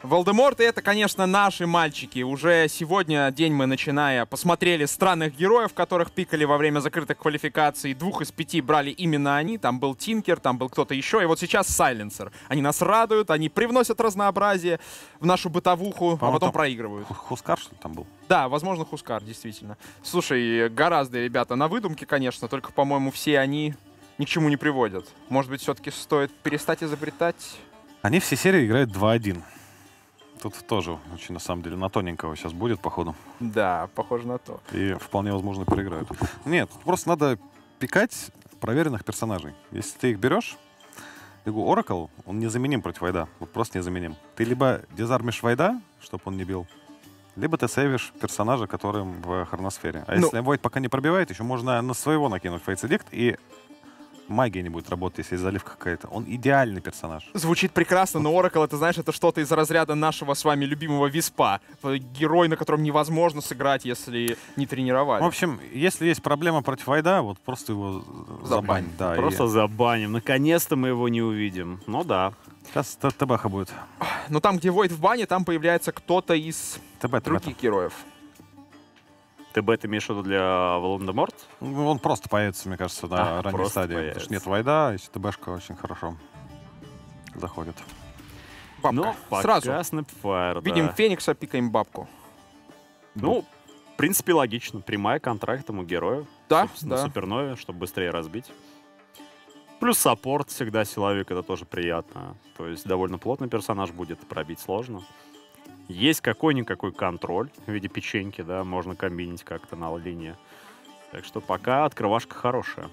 Волдеморт — это, конечно, наши мальчики. Уже сегодня день мы, начиная, посмотрели странных героев, которых пикали во время закрытых квалификаций. 2 из 5 брали именно они. Там был Тинкер, там был кто-то еще. И вот сейчас Сайленсер. Они нас радуют, они привносят разнообразие в нашу бытовуху, а потом проигрывают. Хускар, что ли, там был? Да, возможно, Хускар, действительно. Слушай, гораздо, ребята, на выдумке, конечно, только, по-моему, все они ни к чему не приводят. Может быть, все-таки стоит перестать изобретать? Они все серии играют 2-1. Тут тоже очень, на самом деле, на тоненького сейчас будет, походу. Да, похоже на то. И вполне возможно проиграют. Нет, просто надо пикать проверенных персонажей. Если ты их берешь, я говорю, Oracle, он незаменим против Вайда. Вот просто незаменим. Ты либо дезармишь Вайда, чтобы он не бил, либо ты сейвишь персонажа, которым в хроносфере. А если Вайд пока не пробивает, еще можно на своего накинуть Фейтс Эдикт, и магия не будет работать, если есть заливка какая-то. Он идеальный персонаж. Звучит прекрасно, но Oracle, это, знаешь, это что-то из разряда нашего с вами любимого Виспа. Герой, на котором невозможно сыграть, если не тренировали. В общем, если есть проблема против Вайда, вот просто его забань. Да, просто забаним. Наконец-то мы его не увидим. Ну да. Сейчас Тебаха будет. Но там, где Войд в бане, там появляется кто-то из других героев. ТБ ты имеешь в виду для Волан-де-Морт? Он просто появится, мне кажется, на ранней стадии. Потому что нет Вайда, если ТБшка очень хорошо заходит. Бабка. Ну, сразу. Snapfire, видим да. Феникса, пикаем бабку. Ну, в принципе, логично. Прямая контракт ему герою. Да, на Супернове, чтобы быстрее разбить. Плюс саппорт всегда силовик, это тоже приятно. То есть довольно плотный персонаж будет, пробить сложно. Есть какой-никакой контроль в виде печеньки, да, можно комбинить как-то на линии. Так что пока открывашка хорошая.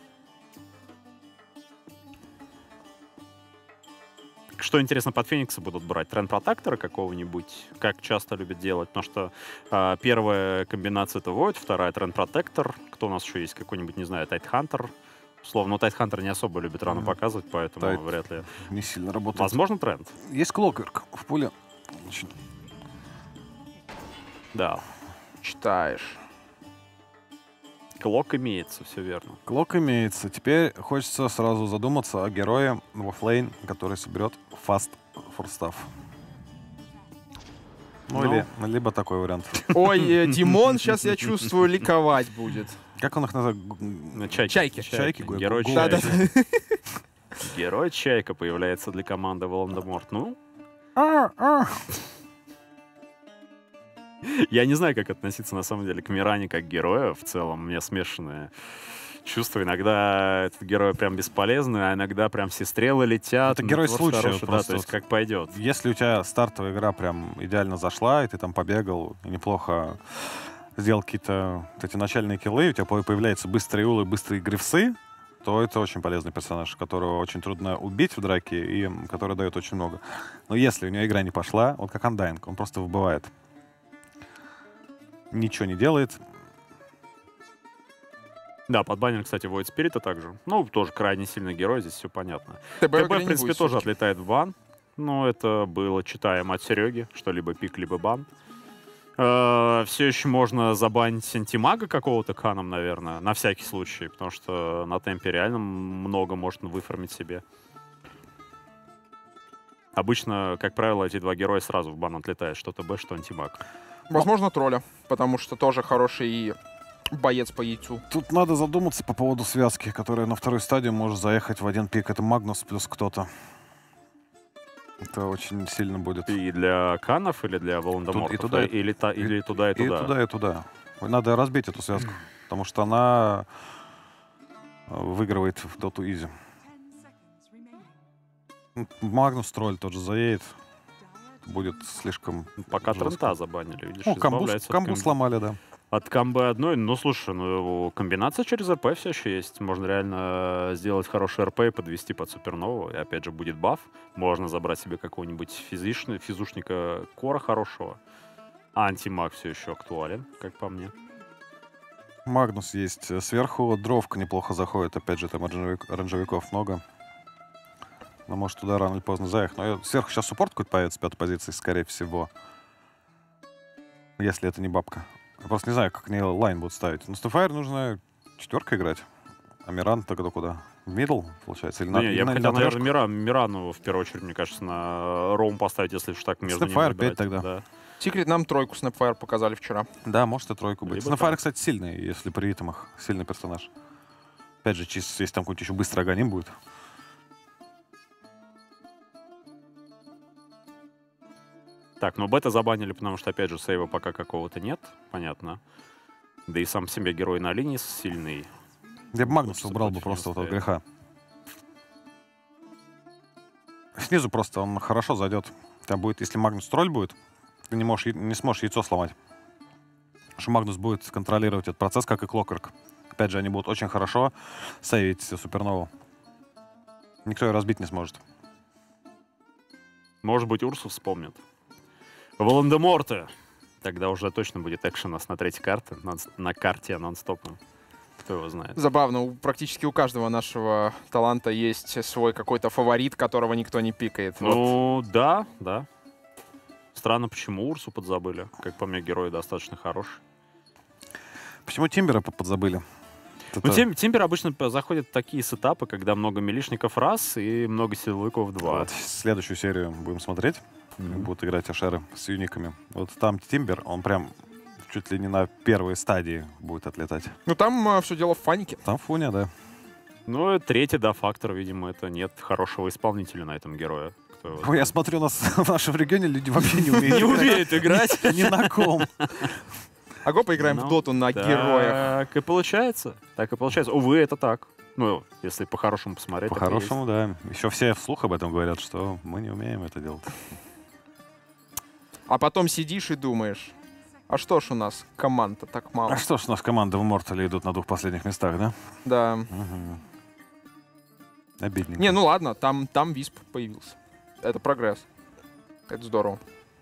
Что интересно, под Феникса будут брать? Тренд-протектора какого-нибудь, как часто любят делать. Потому что первая комбинация — это Void, вторая — тренд-протектор. Кто у нас еще есть? Какой-нибудь, не знаю, Тайтхантер. Условно, но Тайтхантер не особо любит рану показывать, поэтому вряд ли. Не сильно работает. Возможно, тренд. Есть Клокверк в поле. Да. Читаешь. Клок имеется, все верно. Клок имеется. Теперь хочется сразу задуматься о герое в оффлейн, который соберет Fast for Stuff. Ну, либо такой вариант. Ой, Димон, сейчас я чувствую, ликовать будет. Как он их называет? Чайки. Чайки. Герой Чайка. Герой Чайка появляется для команды Волан-де-Морт. Ну? Я не знаю, как относиться на самом деле к Миране как герою. В целом, у меня смешанные чувства. Иногда этот герой прям бесполезный, а иногда прям все стрелы летят. Это герой случая. Да, то есть как пойдет. Если у тебя стартовая игра прям идеально зашла, и ты там побегал, и неплохо сделал какие-то вот эти начальные киллы, у тебя появляются быстрые улы, быстрые грифсы, то это очень полезный персонаж, которого очень трудно убить в драке и который дает очень много. Но если у него игра не пошла, вот как Undying, он просто выбывает. Ничего не делает. Да, подбанер, кстати, Void Spirit также. Ну, тоже крайне сильный герой, здесь все понятно. ТБ, в принципе, тоже отлетает в бан. Но это было читаемо от Сереги, что либо пик, либо бан. Все еще можно забанить антимага какого-то каном, наверное, на всякий случай, потому что на темпе реально много можно выформить себе. Обычно, как правило, эти два героя сразу в бан отлетают, что ТБ, что антимаг. Возможно, тролля, потому что тоже хороший боец по яйцу. Тут надо задуматься по поводу связки, которая на второй стадии может заехать в один пик. Это Магнус плюс кто-то. Это очень сильно будет. И для канов, или для Волан-де-Морта? И туда, или туда, и туда. И туда, и туда. Надо разбить эту связку, потому что она выигрывает в Доту Изи. Магнус тролль тот же заедет. Будет слишком Пока жестко. Трента забанили, видишь, камбу сломали, да. От камбы одной, ну, слушай, комбинация через РП все еще есть. Можно реально сделать хороший РП и подвести под Супернову. И опять же будет баф. Можно забрать себе какого-нибудь физушника кора хорошего. А антимаг все еще актуален, как по мне. Магнус есть. Сверху дровка неплохо заходит. Опять же, там оранжевиков много. Но может туда рано или поздно заехать. Но сверху сейчас суппорт какой-то появится с 5-й позиции, скорее всего. Если это не бабка. Я просто не знаю, как они лайн будут ставить. На Starfire нужно 4 играть. А Миран тогда куда? Мидл, получается? Или Да не, я бы на хотел, трешку? наверное, Мирану в первую очередь, мне кажется, на роум поставить, если уж так между ними Snapfire выбирать. 5 тогда. Да. Секрет нам тройку Snapfire показали вчера. Да, может и тройку быть. Либо Снафайр, так. кстати, сильный, если при ритмах. Сильный персонаж. Опять же, чисто, если там какой-нибудь еще быстрый агоним будет. Так, ну бета забанили, потому что, опять же, сейва пока какого-то нет, понятно. Да и сам себе герой на линии сильный. Я бы Магнуса Хочется убрал бы против просто него вот от греха. Снизу просто он хорошо зайдет. Там будет, если Магнус тролль будет, ты не сможешь яйцо сломать. Потому что Магнус будет контролировать этот процесс, как и Клокерк. Опять же, они будут очень хорошо сейвить Супернову. Никто ее разбить не сможет. Может быть, Урсу вспомнит. Волан-де-Морте. Тогда уже точно будет экшен у нас на третьей карте, на карте нон-стопом. Кто его знает. Забавно, практически у каждого нашего таланта есть свой какой-то фаворит, которого никто не пикает. Вот. Ну, да, да. Странно, почему Урсу подзабыли. Как по мне, герой достаточно хороший. Почему Тимбера подзабыли? Ну, Тимбер обычно заходит в такие сетапы, когда много милишников раз и много силовиков два. Вот следующую серию будем смотреть. Будут играть Ашеры с юниками. Вот там Тимбер, он прям чуть ли не на первой стадии будет отлетать. Ну там все дело в фанике. Там Фуня, да. Ну, и третий, да, фактор, видимо, это нет хорошего исполнителя на этом герое. Кто его Ой, я смотрю, у нас в нашем регионе люди вообще не умеют не умеет играть. Ни на ком. А го поиграем в доту на героях. Так и получается. Так и получается. Увы, это так. Ну, если по-хорошему посмотреть. так и По-хорошему, да. Еще все вслух об этом говорят, что мы не умеем это делать. А потом сидишь и думаешь, а что ж у нас команд-то так мало? А что ж, у нас команда в Мортале идут на двух последних местах, да? Да. Угу. Обидненько. Не, ну ладно, там Висп появился. Это прогресс. Это здорово.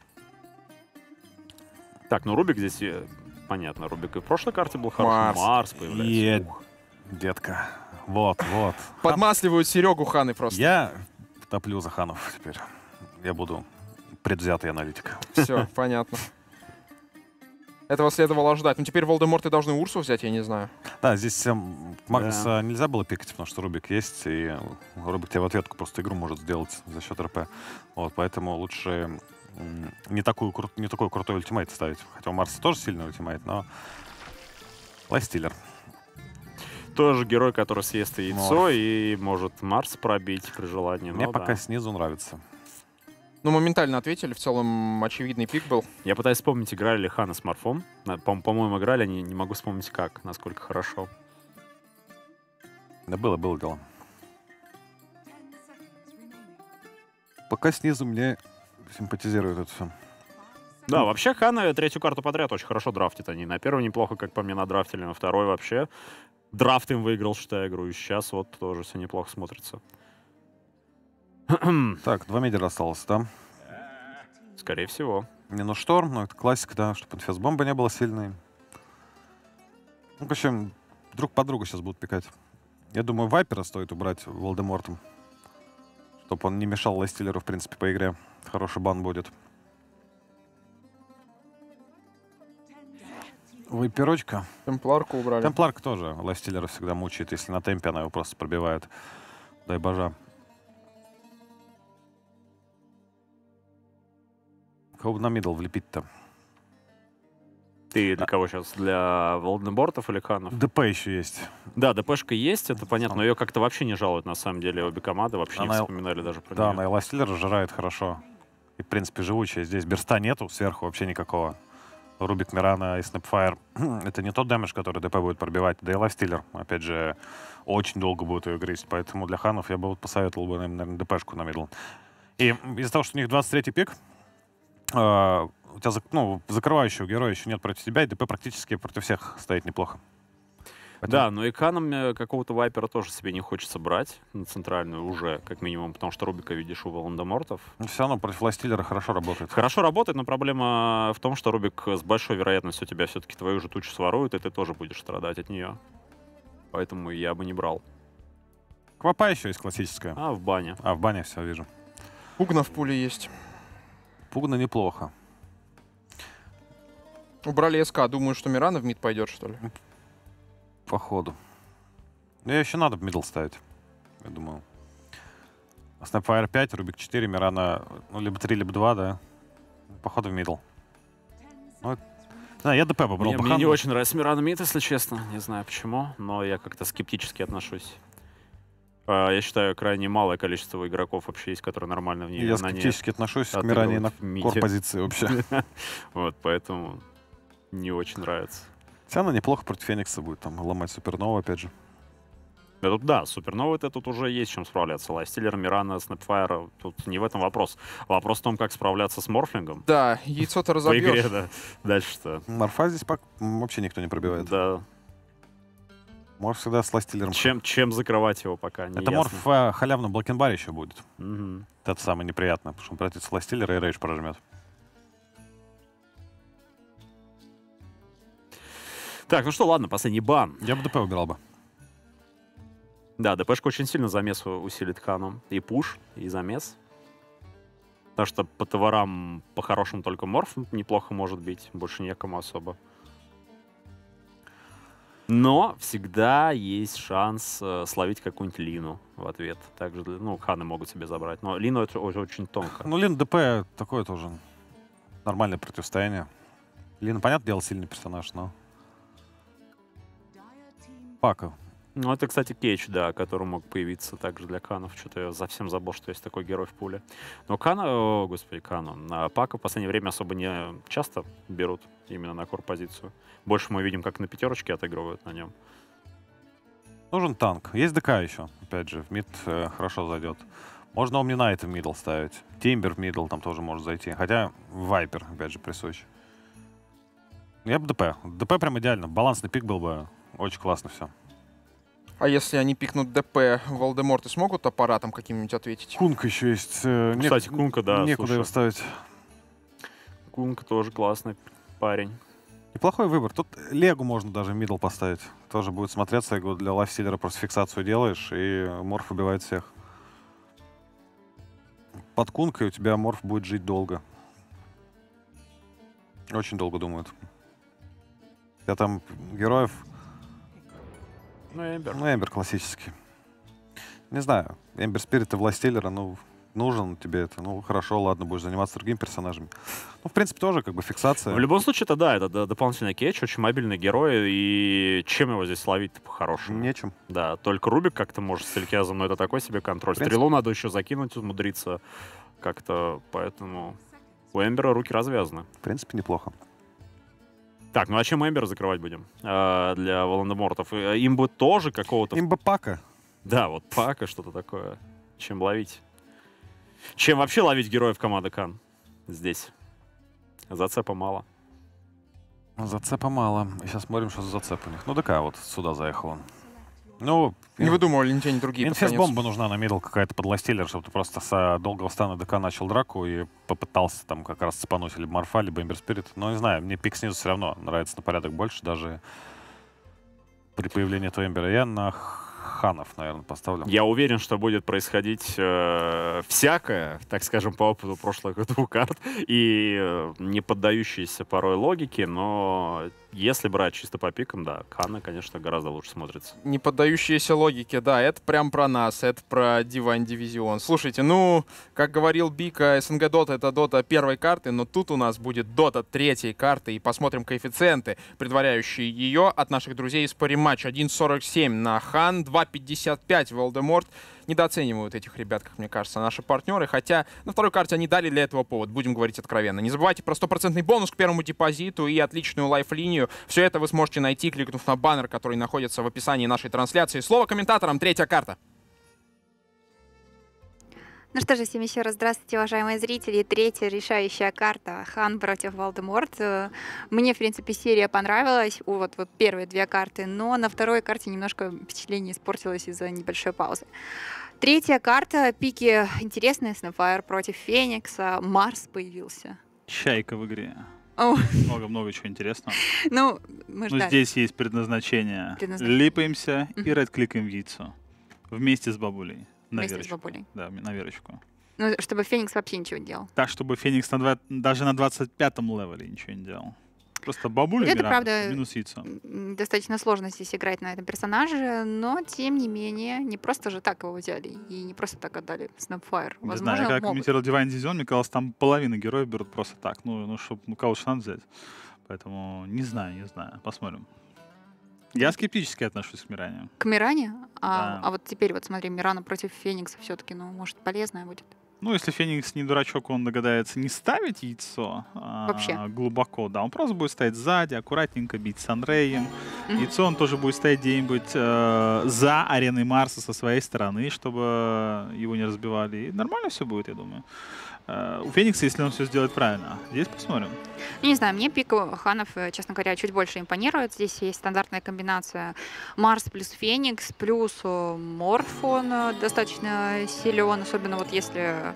есть. Так, ну Рубик здесь, понятно, Рубик и в прошлой карте был хороший. Марс появляется. Ух. Детка. Вот, вот. Подмасливают Серегу Ханы просто. Я топлю за Ханов теперь. Я буду предвзятый аналитик. Все, понятно. Этого следовало ждать. Ну теперь Волдеморты должны Урсу взять, я не знаю. Да, здесь Магнуса нельзя было пикать, потому что Рубик есть, и Рубик тебе в ответку просто игру может сделать за счет РП. Вот, поэтому лучше не такой крутой ультимейт ставить. Хотя у Марса тоже сильный ультимейт, но лайфстиллер. Тоже герой, который съест яйцо и может Марс пробить при желании. Мне Ну, пока да. снизу нравится. Ну, моментально ответили. В целом, очевидный пик был. Я пытаюсь вспомнить, играли ли Хана с Марфом. По-моему, играли, они не могу вспомнить как, насколько хорошо. Да было дело. Пока снизу мне симпатизирует это все. Да, вообще Хана третью карту подряд очень хорошо драфтит. Они на первой неплохо, как по мне, надрафтили, на второй вообще. Драфт им выиграл, считаю, игру. И сейчас вот тоже все неплохо смотрится. Так, 2 мидера осталось, да? Скорее всего. Не, ну шторм, ну это классика, да, чтобы инфес-бомба не была сильной. Ну, в общем, друг под друга сейчас будут пикать. Я думаю, Вайпера стоит убрать Волдемортом. Чтобы он не мешал Лайстиллеру, в принципе, по игре. Хороший бан будет. Вайперочка. Темпларку убрали. Темпларка тоже Лайстиллера всегда мучает, если на темпе она его просто пробивает. Дай божа. Кого бы на мидл влепить-то? Ты для кого сейчас? Для Волдемортов или Ханов? ДП еще есть. Да, ДПшка есть, это понятно, но ее как-то вообще не жалуют, на самом деле, обе команды вообще не Она- вспоминали даже про Да, нее. она и Лайстиллера жирает хорошо. И, в принципе, живучая. Здесь берста нету, сверху вообще никакого. Рубик, Мирана и Снэпфайр. Это не тот дэмэдж, который ДП будет пробивать. Да и Лайфстиллер, опять же, очень долго будет ее грызть. Поэтому для Ханов я бы вот посоветовал бы, наверное, ДПшку на мидл. И из-за того, что у них 23-й пик, у тебя закрывающего героя еще нет против тебя, и ДП практически против всех стоит неплохо. Да, но и Каном какого-то Вайпера тоже себе не хочется брать на центральную уже, как минимум, потому что Рубика видишь у Волан-де-Мортов. Но все равно против Лайстиллера хорошо работает. Хорошо работает, но проблема в том, что Рубик с большой вероятностью тебя все-таки твою же тучу сворует, и ты тоже будешь страдать от нее. Поэтому я бы не брал. Квапа еще есть классическая. А, в бане. А, в бане все вижу. Пугна в пуле есть. Пугна неплохо. Убрали СК. Думаю, что Мирана в мид пойдет, что ли? Походу. Ее еще надо в мидл ставить. я думаю. Snapfire 5, Рубик 4, Мирана, ну, либо 3, либо 2, да. Походу в мидл. Ну, да, я ДП попробовал. Мне не очень нравится Мирана Мид, если честно. Не знаю почему, но я как-то скептически отношусь. Я считаю, крайне малое количество игроков вообще есть, которые нормально в ней. Я скептически отношусь к Миране на кор-позиции вообще. Вот, поэтому не очень нравится. Хотя она неплохо против Феникса будет, там, ломать Супернову, опять же. Да, Суперновый-то тут уже есть чем справляться. Лайфстиллер, Мирана, Снэпфайр, тут не в этом вопрос. Вопрос в том, как справляться с Морфлингом. Да, яйцо-то По игре, разобьешь. да. Дальше-то. Морфа здесь вообще никто не пробивает. Да. Морф всегда с ластиллером. Чем закрывать его пока не Это ясно. Морф в халявном блокенбаре еще будет. Мгм. Это самое неприятное, потому что он против ластиллера и рейдж прожмет. Так, ну что, ладно, последний бан. Я бы ДП убирал бы. Да, ДПшка очень сильно замес усилит Ханом. И пуш, и замес. Потому что по товарам по-хорошему только Морф неплохо может бить. Больше некому особо. Но всегда есть шанс словить какую-нибудь Лину в ответ. Также, ну, Ханы могут себе забрать. Но Лину это очень тонко. Ну, Лин ДП такое тоже нормальное противостояние. Лин, понятное дело, сильный персонаж, но... Пака. Ну, это, кстати, Кейдж, да, который мог появиться также для Канов. Что-то я совсем забыл, что есть такой герой в пуле. Но Пака в последнее время особо не часто берут именно на кор-позицию. Больше мы видим, как на пятерочке отыгрывают на нем. Нужен танк. Есть ДК еще, опять же. В мид хорошо зайдет. Можно Омнинайта в мидл ставить. Тимбер в мидл там тоже может зайти. Хотя Вайпер, опять же, присущ. Я бы ДП. ДП прям идеально. Балансный пик был бы. Очень классно все. А если они пикнут ДП, Волдеморты смогут аппаратом каким-нибудь ответить? Кунка еще есть. Кстати, Кунка, да, Некуда слушай. его ставить. Кунка тоже классный парень. Неплохой выбор. Тут Легу можно даже в мидл поставить. Тоже будет смотреться. Я говорю, для лайфстиллера просто фиксацию делаешь, и Морф убивает всех. Под Кункой у тебя Морф будет жить долго. Очень долго думают. Я там героев... Ну, Эмбер. Ну, Эмбер классический. Не знаю. Эмбер Спирит и Властеллера, ну, нужен тебе это. Ну, хорошо, ладно, будешь заниматься другими персонажами. Ну, в принципе, тоже как бы фиксация. В любом случае, это да, это дополнительный кетч, очень мобильный герой, и чем его здесь ловить-то по-хорошему? Нечем. Да, только Рубик как-то может с Элькязом, но это такой себе контроль. В принципе. Стрелу надо еще закинуть, умудриться как-то, поэтому у Эмбера руки развязаны. В принципе, неплохо. Так, ну а чем Эмбера закрывать будем? Для Волан-де-Мортов? Им бы тоже какого-то... Имба Пака. Да, вот Пака, что-то такое. Чем ловить? Чем вообще ловить героев команды Кан здесь? Зацепа мало. Зацепа мало. Сейчас смотрим, что за зацеп у них. Ну, ДК вот сюда заехал он. Ну, Не выдумывали ни те, ни другие. под конец. инфес-бомба нужна на мидл какая-то под ластиллер, чтобы ты просто с долгого стана ДК начал драку и попытался там как раз цепануть либо Морфа, либо Эмбер Спирит. Но не знаю, мне пик снизу все равно нравится на порядок больше, даже при появлении этого Эмбера. Я на Ханов, наверное, поставлю. Я уверен, что будет происходить всякое, так скажем, по опыту прошлых двух карт, и не поддающиеся порой логике, но если брать чисто по пикам, да, Хана, конечно, гораздо лучше смотрится. Не поддающиеся логике, да, это прям про нас, это про Divine Division. Слушайте, ну, как говорил Бика, СНГ Дота — это Дота первой карты, но тут у нас будет Дота третьей карты, и посмотрим коэффициенты, предваряющие ее от наших друзей из Париматч. 1.47 на Хан, 2.55 Волдеморт. Недооценивают этих ребят, как мне кажется, наши партнеры, хотя на второй карте они дали для этого повод, будем говорить откровенно. Не забывайте про 100% бонус к первому депозиту и отличную лайф-линию. Все это вы сможете найти, кликнув на баннер, который находится в описании нашей трансляции. Слово комментаторам, третья карта. Ну что же, всем еще раз здравствуйте, уважаемые зрители. Третья решающая карта Хан против Волдеморт. Мне, в принципе, серия понравилась, вот первые две карты, но на второй карте немножко впечатление испортилось из-за небольшой паузы. Третья карта, пики интересные, Snapfire против Феникса, Марс появился. Чайка в игре. О. Много-много чего интересного. Ну, мы ждали. Здесь есть предназначение. Липаемся и редкликаем в яйцо. Вместе с бабулей. Вместе с бабулей. Да, на верочку. Ну, чтобы Феникс вообще ничего не делал. Так, чтобы Феникс даже на 25-м левеле ничего не делал. Просто бабуля это, правда, минус яйцо. Достаточно сложно здесь играть на этом персонаже, но, тем не менее, не просто же так его взяли и не просто так отдали Snapfire. Не Возможно, знаю, я когда могут. комментировал Divine Division, мне казалось, там половина героев берут просто так. Ну чтобы кого-то надо взять. Поэтому не знаю. Посмотрим. Я скептически отношусь к Миране. К Миране? Да. А вот теперь, вот смотри, Мирана против Феникса все-таки, ну, может, полезная будет. Ну, если Феникс не дурачок, он догадается не ставить яйцо Вообще. глубоко, да, он просто будет стоять сзади, аккуратненько бить Санреем. Яйцо он тоже будет стоять где-нибудь за ареной Марса со своей стороны, чтобы его не разбивали. И нормально все будет, я думаю. У Феникса, если он все сделает правильно. Здесь посмотрим. Ну, не знаю, мне пик Ханов, честно говоря, чуть больше импонирует. Здесь есть стандартная комбинация Марс плюс Феникс, плюс Морф, он достаточно силен, особенно вот если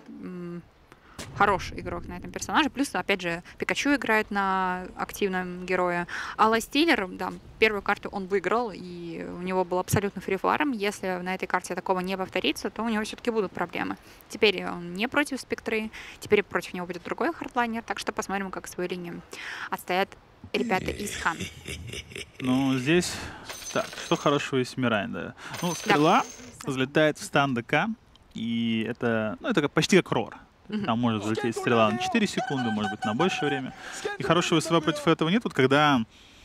хороший игрок на этом персонаже. Плюс, опять же, Пикачу играет на активном герое. А Лайстиллер, да, первую карту он выиграл, и у него был абсолютно фрифарм. Если на этой карте такого не повторится, то у него все-таки будут проблемы. Теперь он не против Спектры, теперь против него будет другой хардлайнер, так что посмотрим, как свою линию отстоят ребята из Хан. Ну, здесь... Так, что хорошего из Мирань, да? Ну, стрела взлетает в стан ДК, и это, ну, это почти как рор. Там может залететь стрела на 4 секунды, может быть, на большее время. И хорошего СВ против этого нет. Вот когда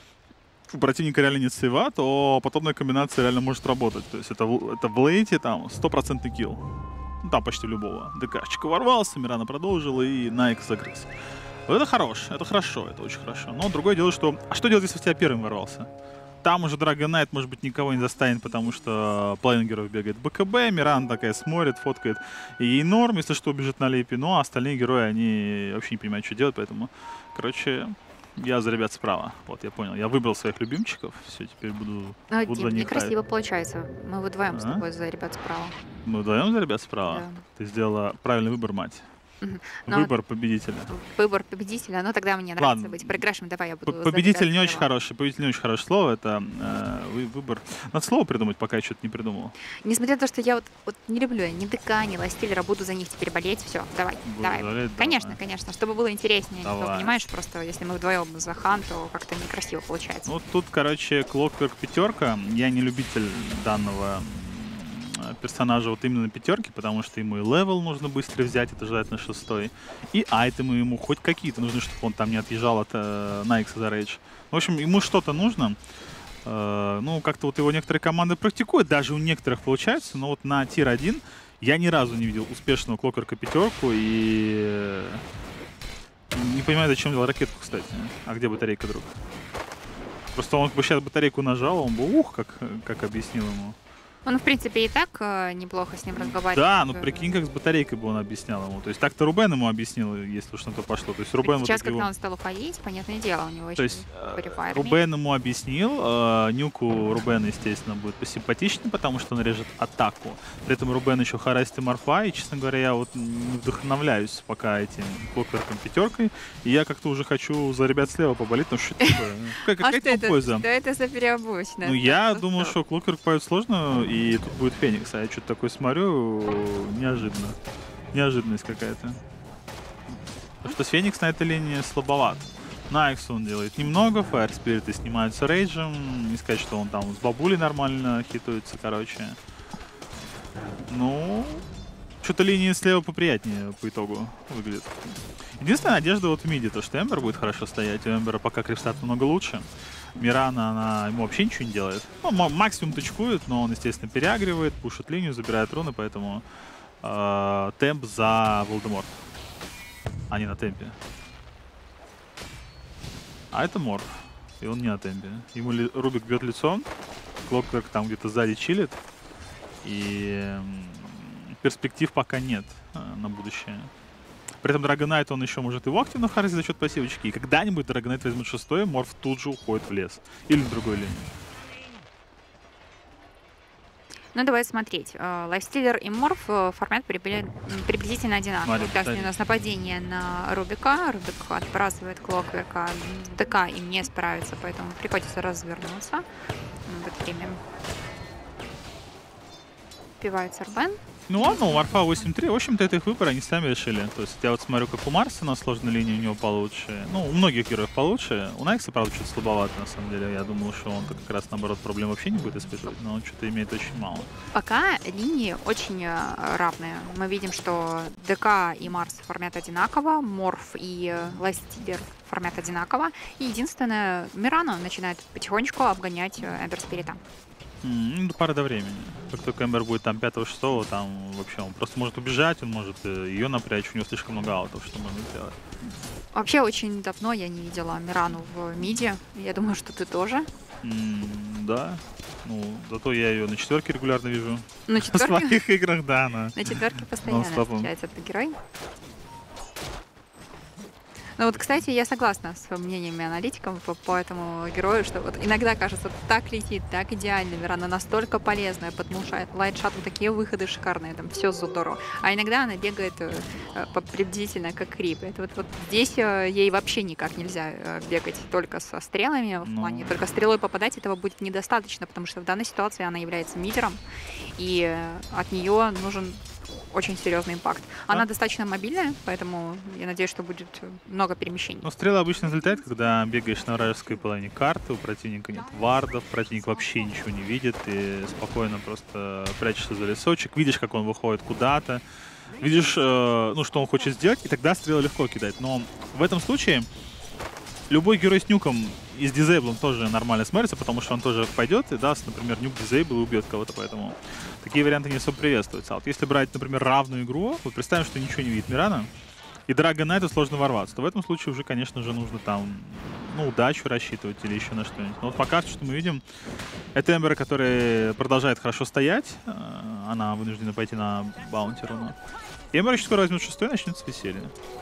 у противника реально нет сейва, то подобная комбинация реально может работать. То есть это в лейте там 100% килл. Ну, там почти любого. ДКшечка ворвался, Мирана продолжила и Найк загрыз. Вот это хорошо, это хорошо, это очень хорошо. Но другое дело, что... А что делать, если в тебя первым ворвался? Там уже Dragon Knight, может быть, никого не застанет, потому что половина героев бегает в БКБ, Миран такая смотрит, фоткает. И ей норм, если что, убежит на липе. Ну, а остальные герои, они вообще не понимают, что делать, поэтому, короче, я за ребят справа. Вот, я понял. Я выбрал своих любимчиков. Все, теперь буду Дим, за них некрасиво получается. Мы вдвоем с тобой за ребят справа. Мы вдвоем за ребят справа? Да. Ты сделала правильный выбор, мать. Но Выбор победителя. Выбор победителя, ну тогда мне нравится Ладно. быть проигравшим. Давай я буду Победитель не очень хороший. Победитель не очень хорошее слово. Это выбор. Надо слово придумать, пока я что-то не придумал. Несмотря на то, что я вот не люблю я ни ДК, ни Лайстиллера, буду за них теперь болеть. Все, давай. Болеть, Конечно, давай. конечно, чтобы было интереснее. Давай. То, понимаешь, просто если мы вдвоем за Хан, то как-то некрасиво получается. Ну, тут, короче, Clockwork пятерка. Я не любитель данного персонажа вот именно на пятерке, потому что ему и левел нужно быстро взять, это желательно 6-й. И айтемы ему хоть какие-то нужны, чтобы он там не отъезжал от Найкса за рейдж. В общем, ему что-то нужно. Ну, как-то вот его некоторые команды практикуют, даже у некоторых получается, но вот на тир-1 я ни разу не видел успешного Clockwork пятерку и не понимаю, зачем делал ракетку, кстати. А где батарейка, друг? Просто он бы сейчас батарейку нажал, он бы как объяснил ему. Он, в принципе, и так неплохо с ним разговаривает. Да, ну прикинь, как с батарейкой бы он объяснял ему. То есть так-то Рубен ему объяснил, если уж на то пошло. То есть Рубен Сейчас, вот когда его... он стал уходить, понятное дело, у него То еще есть префайр. Рубен ему объяснил, нюку Рубена, естественно, будет посимпатичнее, потому что он режет атаку. При этом Рубен еще харасит и Морфа, и, честно говоря, я вот не вдохновляюсь пока этим Clockwork'ом пятеркой. И я как-то уже хочу за ребят слева поболеть, потому что какая тебе польза? Да это за переобычно. Ну, я думал, что Clockwork поет сложно, и тут будет Феникс. А я что-то такое смотрю, неожиданно. Неожиданность какая-то. Потому что Феникс на этой линии слабоват. Найкс он делает немного, Fire Спириты снимаются рейджем. Не сказать, что он там с бабулей нормально хитуется, короче. Ну, что-то линии слева поприятнее по итогу выглядит. Единственная надежда вот в миде, то что Эмбер будет хорошо стоять. У Эмбера пока крипстат намного лучше. Мирана, она ему вообще ничего не делает. Ну, максимум точкует, но он, естественно, переагривает, пушит линию, забирает руны, поэтому темп за Волдеморт, а не на темпе. А это Морф, и он не на темпе. Ему Рубик бьет лицом, Clockwork там где-то сзади чилит, и перспектив пока нет на будущее. При этом Dragon Knight, он еще может его активно харасить за счет пассивочки. И когда-нибудь Dragon Knight возьмет 6-й, Морф тут же уходит в лес. Или на другой линии. Ну, давай смотреть. Лайфстиллер и Морф формат приблизительно одинаковый. Так, у нас нападение на Рубика. Рубик отбрасывает Clockwork'а. ДК им не справится, поэтому приходится развернуться. В это время впивается Рубен. Ну ладно, у Варфа 8-3. В общем-то, это их выбор, они сами решили. То есть я вот смотрю, как у Марса на сложной линии у него получше. Ну, у многих героев получше. У Найкса, правда, чуть слабовато, на самом деле. Я думал, что он как раз, наоборот, проблем вообще не будет испытывать, но он что-то имеет очень мало. Пока линии очень равные. Мы видим, что ДК и Марс формят одинаково, Морф и Лайстибер формят одинаково. И единственное, Мирана начинает потихонечку обгонять Эмбер Спирита. До пары до времени. Как только Эмбер будет там 5-6, там вообще он просто может убежать, он может ее напрячь, у него слишком много аутов, что можно сделать. Вообще очень давно я не видела Мирану в миде. Я думаю, что ты тоже. Да. Ну, зато я ее на 4-ке регулярно вижу. На В 4-ке? своих играх, да, она. На 4-ке постоянно Нон-стопом. встречается этот герой. Ну вот, кстати, я согласна с мнениями аналитиков по этому герою, что вот иногда кажется, так летит, так идеально, Мирана настолько полезная, потому что лайтшату такие выходы шикарные, там все здорово. А иногда она бегает приблизительно как крип. Это вот здесь ей вообще никак нельзя бегать только со стрелами, в плане только стрелой попадать этого будет недостаточно, потому что в данной ситуации она является мидером, и от нее нужен очень серьезный импакт. Она достаточно мобильная, поэтому я надеюсь, что будет много перемещений. Ну, стрела обычно взлетает, когда бегаешь на вражеской половине карты, у противника нет вардов, противник вообще ничего не видит, и спокойно просто прячешься за лесочек, видишь, как он выходит куда-то, видишь, ну, что он хочет сделать, и тогда стрелу легко кидать. Но в этом случае любой герой с нюком и с дизейблом тоже нормально смотрится, потому что он тоже пойдет и даст, например, нюк дизейбл и убьет кого-то, поэтому такие варианты не особо приветствуются. А вот если брать, например, равную игру, вот представим, что ничего не видит Мирана, и Драга Найту сложно ворваться, то в этом случае уже, конечно же, нужно там, ну, удачу рассчитывать или еще на что-нибудь. Но вот пока что мы видим, это Эмбер, который продолжает хорошо стоять, она вынуждена пойти на баунти руну. И Эмбер очень скоро возьмет 6-й и начнется веселье.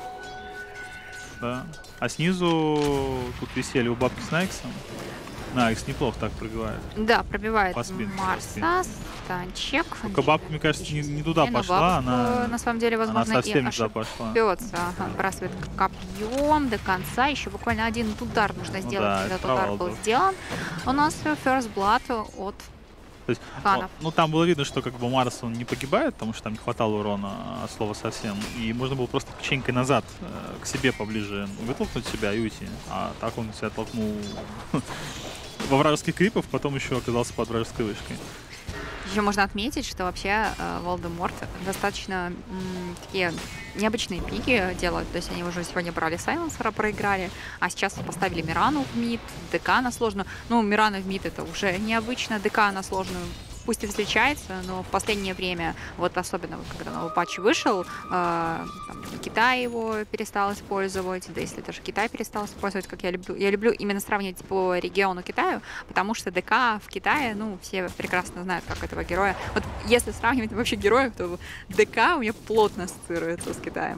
Да. А снизу тут веселье у бабки с Найксом. Найкс неплохо так пробивает. Да, пробивает По спинке, Марса, станчик. Только бабка, мне кажется, не туда Но пошла. бабушка, Она, на самом деле, возможно, она совсем и не туда пошла. ошибется. Отбрасывает копьем до конца. Еще буквально один удар нужно сделать, да, когда это удар провал был был. сделан. У нас First Blood от То есть, Ханов. ну, там было видно, что как бы Марс он не погибает, потому что там не хватало урона от слова совсем. И можно было просто печенькой назад к себе поближе вытолкнуть себя и уйти. А так он себя толкнул во вражеских крипов, потом еще оказался под вражеской вышкой. Еще можно отметить, что вообще Волдеморт достаточно такие необычные пики делают. То есть они уже сегодня брали Сайленсера, проиграли, а сейчас поставили Мирану в мид, ДК на сложную. Ну, Мирана в мид это уже необычно, ДК на сложную пусть и встречается, но в последнее время, вот особенно когда новый патч вышел, там, Китай его перестал использовать, да если даже Китай перестал использовать, как я люблю именно сравнивать по региону Китаю, потому что ДК в Китае, ну, все прекрасно знают, как этого героя. Вот если сравнивать вообще героев, то ДК у меня плотно ассоциируется с Китаем.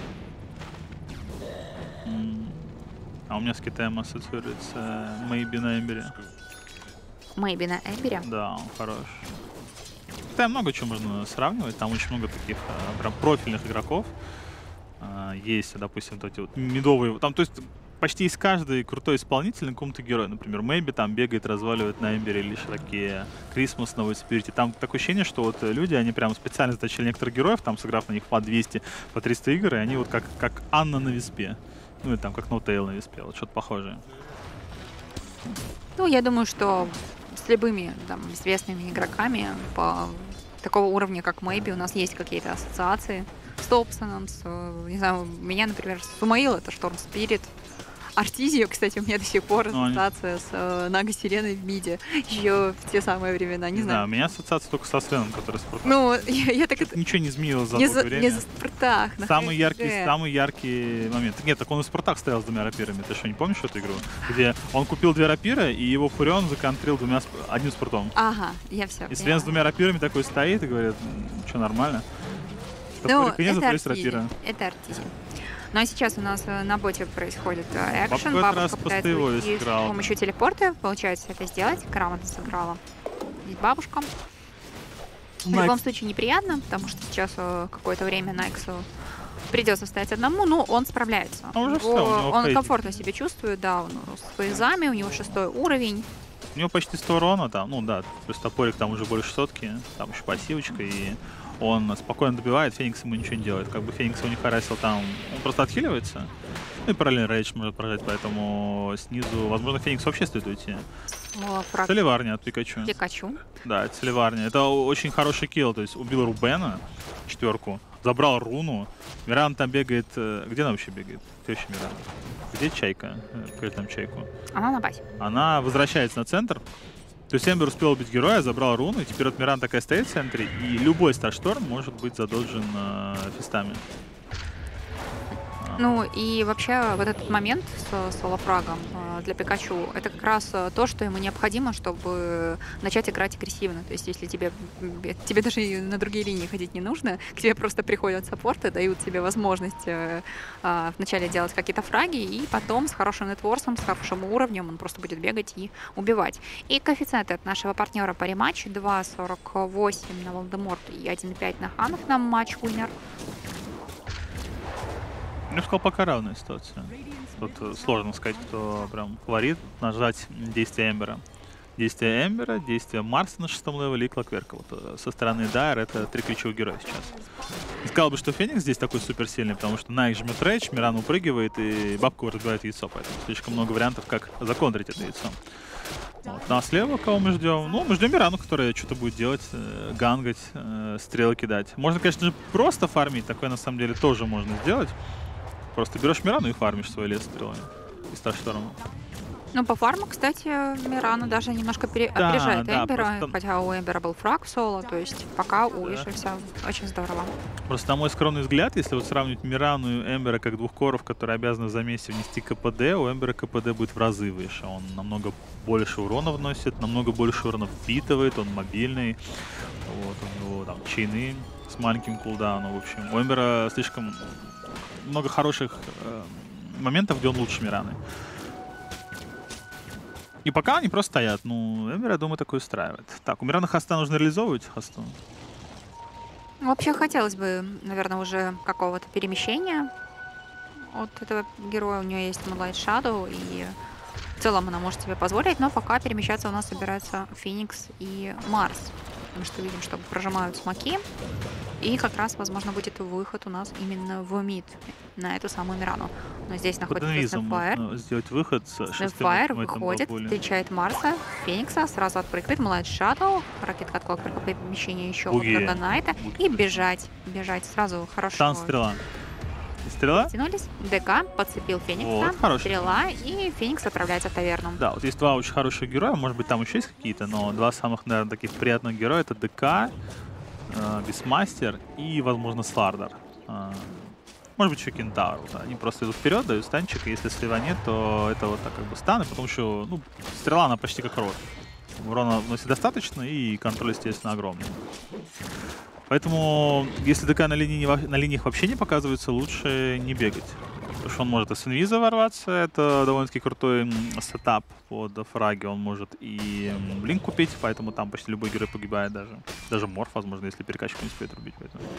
А у меня с Китаем ассоциируется Мэйби на Эмбере. Мэйби на Эмбере? Да, он хорош. Там много чего можно сравнивать, там очень много таких прям профильных игроков. Есть, допустим, вот эти вот мидовые, там, то есть почти из каждой крутой исполнитель на каком-то герое. Например, Мэйби там бегает, разваливает на Эмбере или такие Крисмас на Спирите. Там такое ощущение, что вот люди, они прям специально заточили некоторых героев, там сыграв на них по 200, по 300 игр, и они вот как Анна на Виспе. Ну и там как Ноутейл на Виспе, вот что-то похожее. Ну, я думаю, что с любыми там известными игроками по такого уровня, как Мэйби, у нас есть какие-то ассоциации с Топсоном, не знаю, у меня, например, Сумаил — это Шторм Спирит. Артизио, кстати, у меня до сих пор ассоциация с Нага Сиреной в миде. Еще в те самые времена, не знаю. Да, у меня ассоциация только со Свеном, который Спартак. Ну, я так это... Ничего не изменилось за Не долгое время. не за Спартак. Самый яркий момент. Нет, так он и Спартак стоял с 2 рапирами. Ты что, не помнишь эту игру? Где он купил 2 рапира, и его Фурион законтрил одним спортом. Ага, я все. И Свен с 2 рапирами такой стоит и говорит, что, нормально? Ну, это Артизия. Это Артизия. Ну а сейчас у нас на боте происходит экшен. Бабушка пытается уйти с помощью телепорта. Получается это сделать. Грамотно сыграла. Здесь бабушка. В любом случае неприятно, потому что сейчас какое-то время Найксу придется стоять одному, но он справляется. Он комфортно себя чувствует, да, он с фейзами, у него 6-й уровень. У него почти 100 урона там, ну да, плюс топорик там уже больше 600-ки, там еще пассивочка, и Он спокойно добивает, Феникс ему ничего не делает. Как бы Феникс его не харасил там, он просто отхиливается. Ну и параллельно рейдж может прожать, поэтому снизу, возможно, Феникс вообще стоит уйти. Соливарня от Пикачу. Пикачу. Да, это Соливарня. Это очень хороший килл, то есть убил Рубена, 4, забрал руну. Миран там бегает... Где она вообще бегает? Где вообще Миран? Где Чайка? Покажи там Чайку. Она на базе. Она возвращается на центр. То есть Эмбер успел убить героя, забрал руну, и теперь вот Миран такая стоит в центре, и любой Старшторм может быть задолжен фистами. Ну и вообще вот этот момент с соло-фрагом для Пикачу, это как раз то, что ему необходимо, чтобы начать играть агрессивно. То есть если тебе даже и на другие линии ходить не нужно, к тебе просто приходят саппорты, дают тебе возможность вначале делать какие-то фраги, и потом с хорошим нетворсом, с хорошим уровнем он просто будет бегать и убивать. И коэффициенты от нашего партнера по рематчу 2.48 на Волдеморт и 1.5 на Ханов на матч-уиннер. Я бы сказал, пока равная ситуация. Тут сложно сказать, кто прям фаворит. Нажать действия Эмбера. Действия Эмбера, действия Марса на 6-м левеле и Клокверка. Вот со стороны Дайр это 3 ключевых героя сейчас. Не сказал бы, что Феникс здесь такой суперсильный, потому что Найк жмет рейдж, Миран упрыгивает и бабку разбивает яйцо. Поэтому слишком много вариантов, как законтрить это яйцо. Вот. Ну а слева кого мы ждем? Ну, мы ждем Мирану, которая что-то будет делать, гангать, стрелы кидать. Можно, конечно же, просто фармить. Такое на самом деле тоже можно сделать. Просто берешь Мирану и фармишь свой лес стрелами и Старшторм. Ну, по фарму, кстати, Мирана даже немножко опережает Эмбера, просто... хотя у Эмбера был фраг в соло, то есть пока у Иши все очень здорово. Просто на мой скромный взгляд, если вот сравнивать Мирану и Эмбера как двух коров, которые обязаны за месяц внести КПД, у Эмбера КПД будет в разы выше. Он намного больше урона вносит, намного больше урона впитывает, он мобильный. Вот, у него там чейны с маленьким кулдауном. В общем, у Эмбера слишком много хороших моментов, где он лучше Мираны. И пока они просто стоят. Ну, Эмбер, я думаю, такое устраивает. Так, у Мирана Хаста нужно реализовывать Хасту. Вообще хотелось бы, наверное, уже какого-то перемещения от этого героя. У нее есть Moonlight Shadow, и в целом она может себе позволить, но пока перемещаться у нас собираются Феникс и Марс. Потому что видим, что прожимают смоки. И как раз, возможно, будет выход у нас именно в мид на эту самую Мирану. Но здесь находится Snapfire. Сделать выход с Snapfire выходит, встречает Марса, Феникса, сразу отпрыгивает, Moonlight Shadow, ракетка от Клокверка, перемещение еще от Драгонайта. И бежать сразу хорошо. Стан стрела. Стрела? Тянулись, ДК подцепил Феникса, вот, стрела, и Феникс отправляется в таверну. Да, вот есть два очень хороших героя, может быть, там еще есть какие-то, но два самых, наверное, таких приятных героя — это ДК, Бисмастер и, возможно, Слардар. Может быть, еще Кентавр. Да. Они просто идут вперед, дают станчик, и если слева нет, то это вот так как бы станы, потому что, ну, стрела, она почти как рот. Урона вносит достаточно, и контроль, естественно, огромный. Поэтому, если ДК на линиях вообще не показывается, лучше не бегать. Потому что он может и с инвиза ворваться, это довольно-таки крутой сетап под фраги, он может и блинк купить, поэтому там почти любой герой погибает даже. Даже морф, возможно, если перекачку не успеет рубить.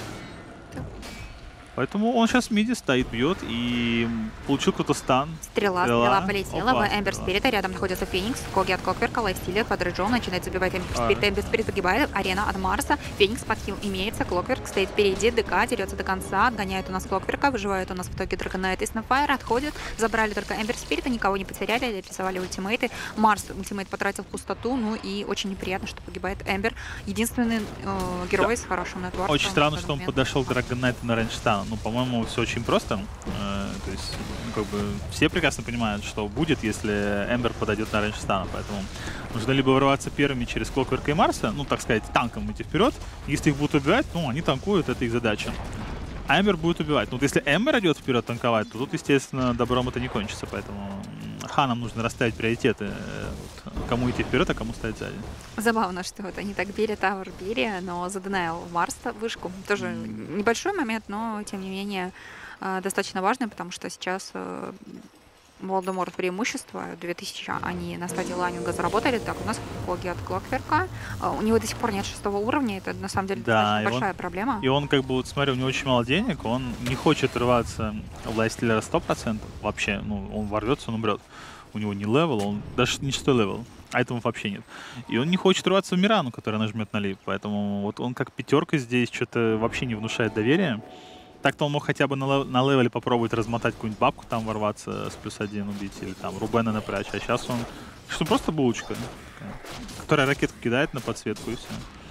Поэтому он сейчас в миде стоит, бьет и получил какой-то стан. Стрела полетела в Эмбер Спирита. Рядом находится Феникс, Коги от Клокверка, Лайфстилер, Квадроджон начинает забивать Эмбер Спирит. Эмбер Спирит погибает, арена от Марса. Феникс подхил имеется, Клокверк стоит впереди, ДК дерется до конца, отгоняет у нас Клокверка, выживает у нас в итоге Драгонайт и Snapfire, отходит, забрали только Эмбер Спирита, никого не потеряли, реализовали ультимейты. Марс ультимейт потратил в пустоту, ну и очень неприятно, что погибает Эмбер. Единственный герой с хорошим нетворком. Очень странно, что он подошел к Драгонайту на рейндж стана. Ну, по-моему, все очень просто. То есть, ну, как бы все прекрасно понимают, что будет, если Эмбер подойдет на рейндж стана. Поэтому нужно либо вырываться первыми через Клокверка и Марса, ну, так сказать, танком идти вперед. Если их будут убивать, ну, они танкуют, это их задача. А Эмбер будет убивать. Ну, вот если Эмбер идет вперед танковать, то тут, естественно, добром это не кончится. Поэтому Ханам нужно расставить приоритеты. Вот, кому идти вперед, а кому стоять сзади. Забавно, что вот они так били, Тавр били, но заденаил Марс вышку. Тоже небольшой момент, но, тем не менее, достаточно важный, потому что сейчас Волдеморт преимущество. 2000 они на стадии лайнинга заработали. Так, у нас Коги от Клокверка. У него до сих пор нет 6-го уровня. Это, на самом деле, да, большая проблема. И он, как бы, вот смотри, у него очень мало денег. Он не хочет рваться в Лайфстиллера 100%. Вообще, ну, он ворвется, он умрет. У него не левел, он даже не 6-й левел. айтемов вообще нет. И он не хочет рваться в Мирану, которая нажмет на лип. Поэтому вот он как пятерка здесь что-то вообще не внушает доверия. Так-то он мог хотя бы на левеле попробовать размотать какую-нибудь бабку, там ворваться с +1 убить, или там Рубена напрячь. А сейчас он... Что, просто булочка, которая ракетку кидает на подсветку, и все.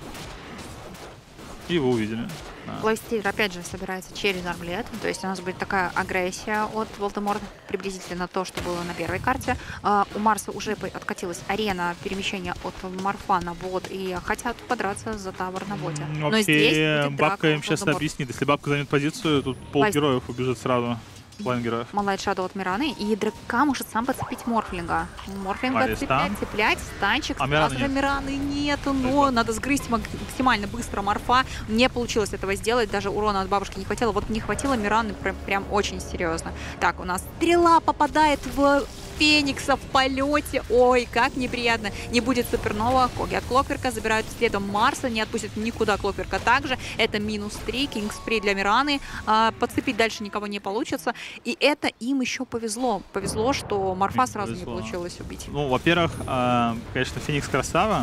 И его увидели. Лайфстилер опять же собирается через армлет, то есть у нас будет такая агрессия от Волдеморта, приблизительно то, что было на первой карте. У Марса уже откатилась арена перемещения от Марфа на бот, и хотят подраться за тавер на боте. Но здесь будет бабка им сейчас объяснит, если бабка займет позицию, тут полгероев убежит сразу. Малайт Шадоу от Мираны, и ДК может сам подцепить Морфлинга. Морфлинга цеплять, станчик, сразу же Мираны нету, но надо сгрызть максимально быстро Марфа. Не получилось этого сделать, даже урона от бабушки не хватило. Вот не хватило Мираны прям очень серьезно. Так, у нас стрела попадает в Феникса в полете. Ой, как неприятно. Не будет супернова. Коги от Клокверка забирают следом Марса. Не отпустят никуда Клокверка также. Это -3. Кингспри для Мираны. Подцепить дальше никого не получится. И это им еще повезло. Повезло, что Марфа сразу не получилось убить. Ну, во-первых, конечно, Феникс красава.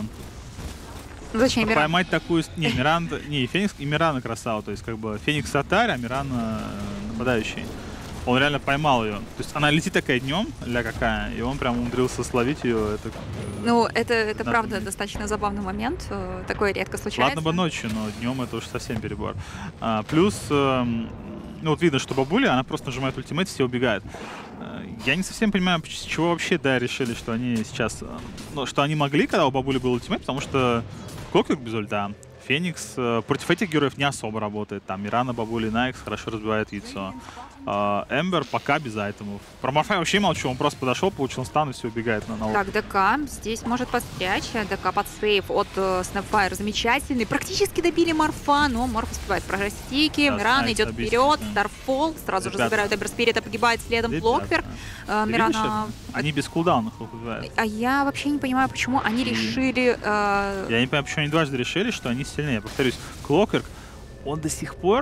Зачем Мирана? Поймать такую... Не, Мирана... Не, Феникс и Мирана красава. То есть, как бы, Феникс атарь, а Мирана нападающий. Он реально поймал ее. То есть она летит такая днем, ля какая, и он прям умудрился словить ее. Это, ну, это правда достаточно забавный момент. Такое редко случается. Ладно бы ночью, но днем это уже совсем перебор. Плюс, ну вот видно, что бабуля, она просто нажимает ультимейт, все убегает. Я не совсем понимаю, с чего вообще, да, решили, что они сейчас... Ну, что они могли, когда у бабули был ультимейт, потому что Клокверк без ульта. Феникс против этих героев не особо работает. Там Мирана, бабули, Найкс хорошо разбивает яйцо. Эмбер пока без айтемов. Про Марфа вообще молчу, он просто подошел, получил стан и все, убегает на налог. Так, ДК здесь может подстрячь. ДК под сейф от Snapfire замечательный. Практически добили Марфа, но Морф успевает прожать стики. Да, Мирана идет вперед, Старфол. Сразу же забирают Эмбер Спирита, погибает следом Клокверк. Мирана... Они без кулдаунов убивают. А я вообще не понимаю, почему они решили... Я не понимаю, почему они дважды решили, что они сильнее. Повторюсь, Клокверк, он до сих пор,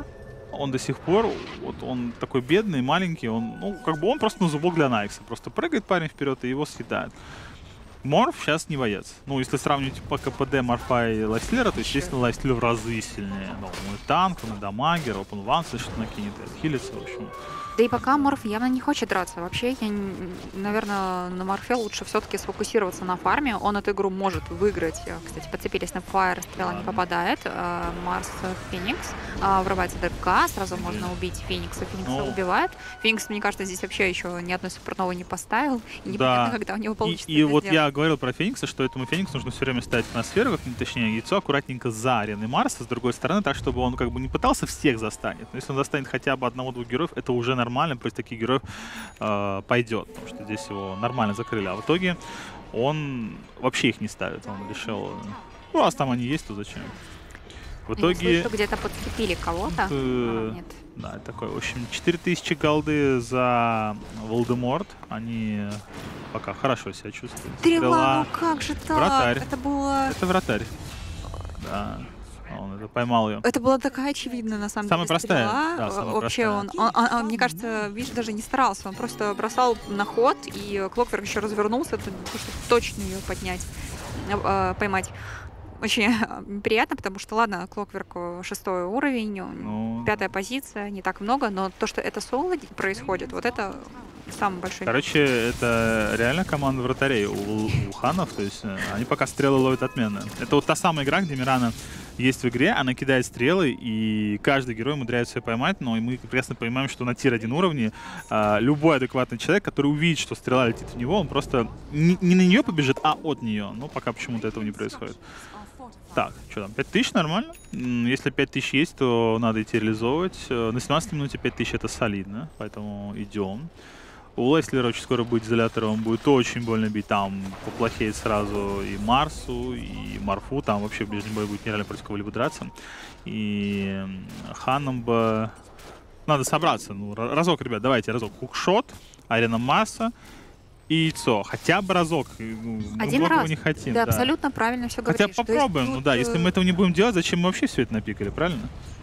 вот он такой бедный, маленький, он, ну, как бы он просто на зубок для Найкса. Просто прыгает парень вперед и его съедает. Морф сейчас не боец. Ну, если сравнивать по КПД Морфа и Лайфстиллера, то, естественно, Лайфстиллер в разы сильнее. Ну, он и танк, он и дамагер, опен ванс, что накинет, и отхилится, в общем. Да и пока Морф явно не хочет драться. Вообще, я, наверное, на Морфе лучше все-таки сфокусироваться на фарме. Он эту игру может выиграть. Кстати, подцепились на Фаер, стрела не попадает. Марс, Феникс. Врывается ДК, сразу можно убить Феникса. Феникса убивает. Феникс, мне кажется, здесь вообще еще ни одной суперновой не поставил. И непонятно, когда у него получится. И вот я говорил про Феникса, что этому Фениксу нужно все время ставить на сферу, точнее, яйцо аккуратненько за ареной Марса, с другой стороны, так, чтобы он как бы не пытался всех застанет. Но если он застанет хотя бы одного-двух героев, это уже нормально, против таких героев пойдет, потому что здесь его нормально закрыли. А в итоге он вообще их не ставит. Он решил, ну, раз там они есть, то зачем? В итоге... где-то подцепили кого-то. Нет. Да, такой, в общем, 4000 голды за Волдеморт. Они пока хорошо себя чувствуют. Стрела, ну как же так? Вратарь. Это было... Это вратарь. Да. Он это поймал ее. Это была такая очевидная, на самом деле, простая. стрела. Да, самая вообще простая. Он, мне кажется, видишь, даже не старался. Он просто бросал на ход, и Клокверк еще развернулся, чтобы точно ее поднять, поймать. Очень приятно, потому что, ладно, Клокверк 6-й уровень, 5-я позиция, не так много, но то, что это соло происходит, вот это самый большой... Короче, это реально команда вратарей у ханов, то есть они пока стрелы ловят отменно. Это вот та самая игра, где Мирана есть в игре, она кидает стрелы, и каждый герой умудряется ее поймать, но мы прекрасно понимаем, что на тир-1 уровне любой адекватный человек, который увидит, что стрела летит в него, он просто не на нее побежит, а от нее. Но пока почему-то этого не происходит. Так, что там, 5000 нормально? Если 5000 есть, то надо идти реализовывать. На 17 минуте 5000 это солидно, поэтому идем. У Лайфстиллера очень скоро будет изолятор, он будет очень больно бить. Там поплохеет сразу и Марсу, и Марфу. Там вообще в ближнем бою будет нереально против кого-либо драться. И Ханом бы... Надо собраться. Ну, разок, ребят, давайте разок. Хукшот, арена Марса и яйцо. Хотя бы разок. Один раз. Не хотим, да, абсолютно правильно все говоришь. Хотя попробуем. Ну да, если мы этого не будем делать, зачем мы вообще все это напикали, правильно?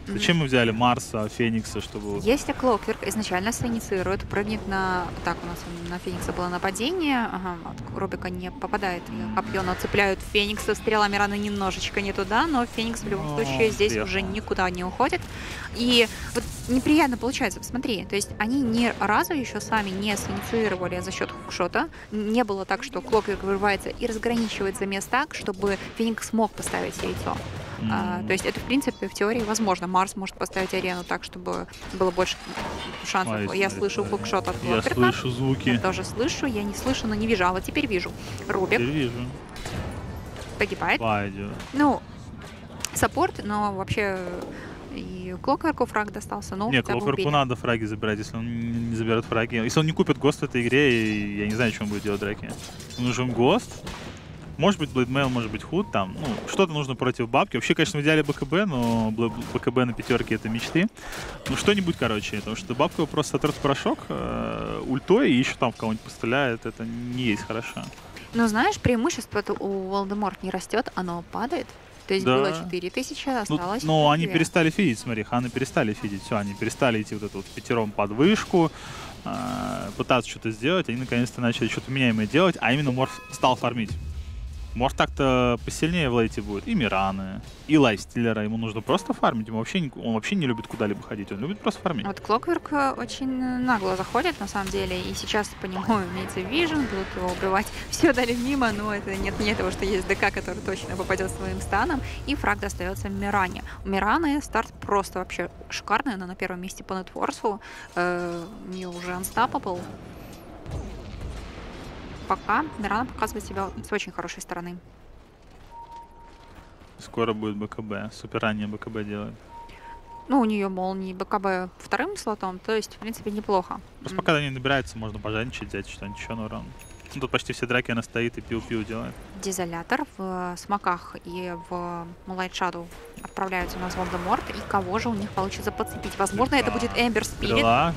Зачем мы взяли Марса, Феникса, чтобы... Если Клокверк изначально синицирует, прыгнет на... Так, у нас на Феникса было нападение. Ага, от Рубика не попадает копье, но цепляют Феникса. Стрела Мираны немножечко не туда, но Феникс в любом случае здесь уже никуда не уходит. И вот неприятно получается, посмотри. То есть они ни разу еще сами не синициировали за счет хукшота. Не было так, что Клокверк вырывается и разграничивает замес так, чтобы Феникс смог поставить яйцо. То есть это, в принципе, в теории возможно. Марс может поставить арену так, чтобы было больше шансов. Я слышу хукшот от Клокверка. Я слышу звуки. Я тоже слышу, я не слышу, но не вижу. А вот теперь вижу. Рубик Теперь вижу. погибает. Пойдет. Ну, саппорт, но вообще и Клокверку фраг достался. Но Не, Клокверку надо фраги забирать, если он не заберет фраги. Если он не купит ГОСТ в этой игре, я не знаю, что он будет делать в драке. Нужен ГОСТ. Может быть, Блейдмейл, может быть, Худ там. Ну, что-то нужно против бабки. Вообще, конечно, в идеале БКБ, но БКБ на пятерке — это мечты. Ну, что-нибудь, короче. Потому что бабка его просто сотрет в порошок ультой и еще там в кого-нибудь постреляет. Это не есть хорошо. Ну, знаешь, преимущество у Волдеморт не растет, оно падает. То есть было 4000, осталось. Но они перестали фидить, смотри, ханы перестали фидить. Все, они перестали идти вот эту вот пятером под вышку, пытаться что-то сделать. Они наконец-то начали что-то меняемое делать, а именно Морф стал фармить. Может, так-то посильнее в лейте будет и Мираны, и Лайфстиллера. Ему нужно просто фармить. Он вообще не любит куда-либо ходить. Он любит просто фармить. Вот Клокверк очень нагло заходит, на самом деле. И сейчас по нему имеется вижен, будут его убивать. Все дали мимо, но это нет того, что есть ДК, который точно попадет своим станом. И фраг достается Миране. У Мираны старт просто вообще шикарный. Она на первом месте по нетворсу. У нее уже unstoppable. Пока Мирана показывает себя с очень хорошей стороны. Скоро будет БКБ. Супер раннее БКБ делает. Ну, у нее молнии БКБ вторым слотом, то есть, в принципе, неплохо. Просто пока они набираются, можно пожадничать, взять что-нибудь еще на урон. Ну, тут почти все драки она стоит и пиу-пиу делает. Дезолятор в смоках и в Moonlight Shadow отправляются на Волдеморт. И кого же у них получится подцепить? Возможно, это будет Эмбер Спирит.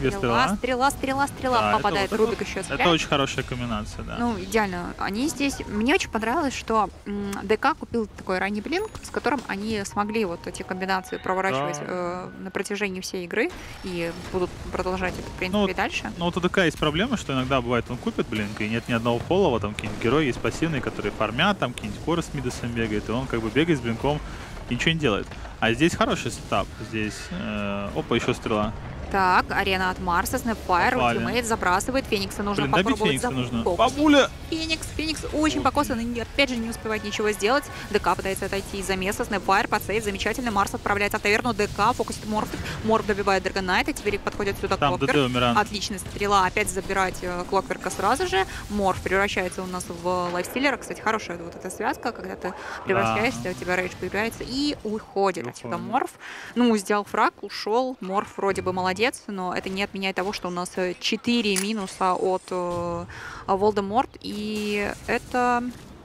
Стрела. Попадает. Рубик еще цепляет. Это очень хорошая комбинация, да. Ну, идеально. Они здесь... Мне очень понравилось, что ДК купил такой ранний блинк, с которым они смогли вот эти комбинации проворачивать на протяжении всей игры. И будут продолжать это, в принципе, дальше. Ну, вот у ДК есть проблема, что иногда бывает, он купит блинк, и нет ни одного фоллова, там какие-нибудь герои есть пассивные, которые фармят, там какие-нибудь коры с мидосом бегает, и он как бы бегает с блинком и ничего не делает. А здесь хороший сетап. Здесь... опа, еще стрела. Так, арена от Марса, Снэпфайр, ультимейт забрасывает. Феникса нужно попробовать Бабуля! Феникс очень покосан, и опять же не успевает ничего сделать. ДК пытается отойти из замеса. Снэпфайр под сейв, замечательно. Марс отправляется в таверну. ДК фокусит Морф. Морф добивает Драгонайта. Теперь подходит сюда Клокверк. Отличная стрела. Опять забирать Клокверка сразу же. Морф превращается у нас в Лайфстиллера. Кстати, хорошая вот эта связка, когда ты превращаешься, у тебя рейдж появляется и уходит отсюда Морф. Ну, сделал фраг, ушел. Морф вроде бы молодец, но это не отменяет того, что у нас 4 минуса от Волдеморт, и это...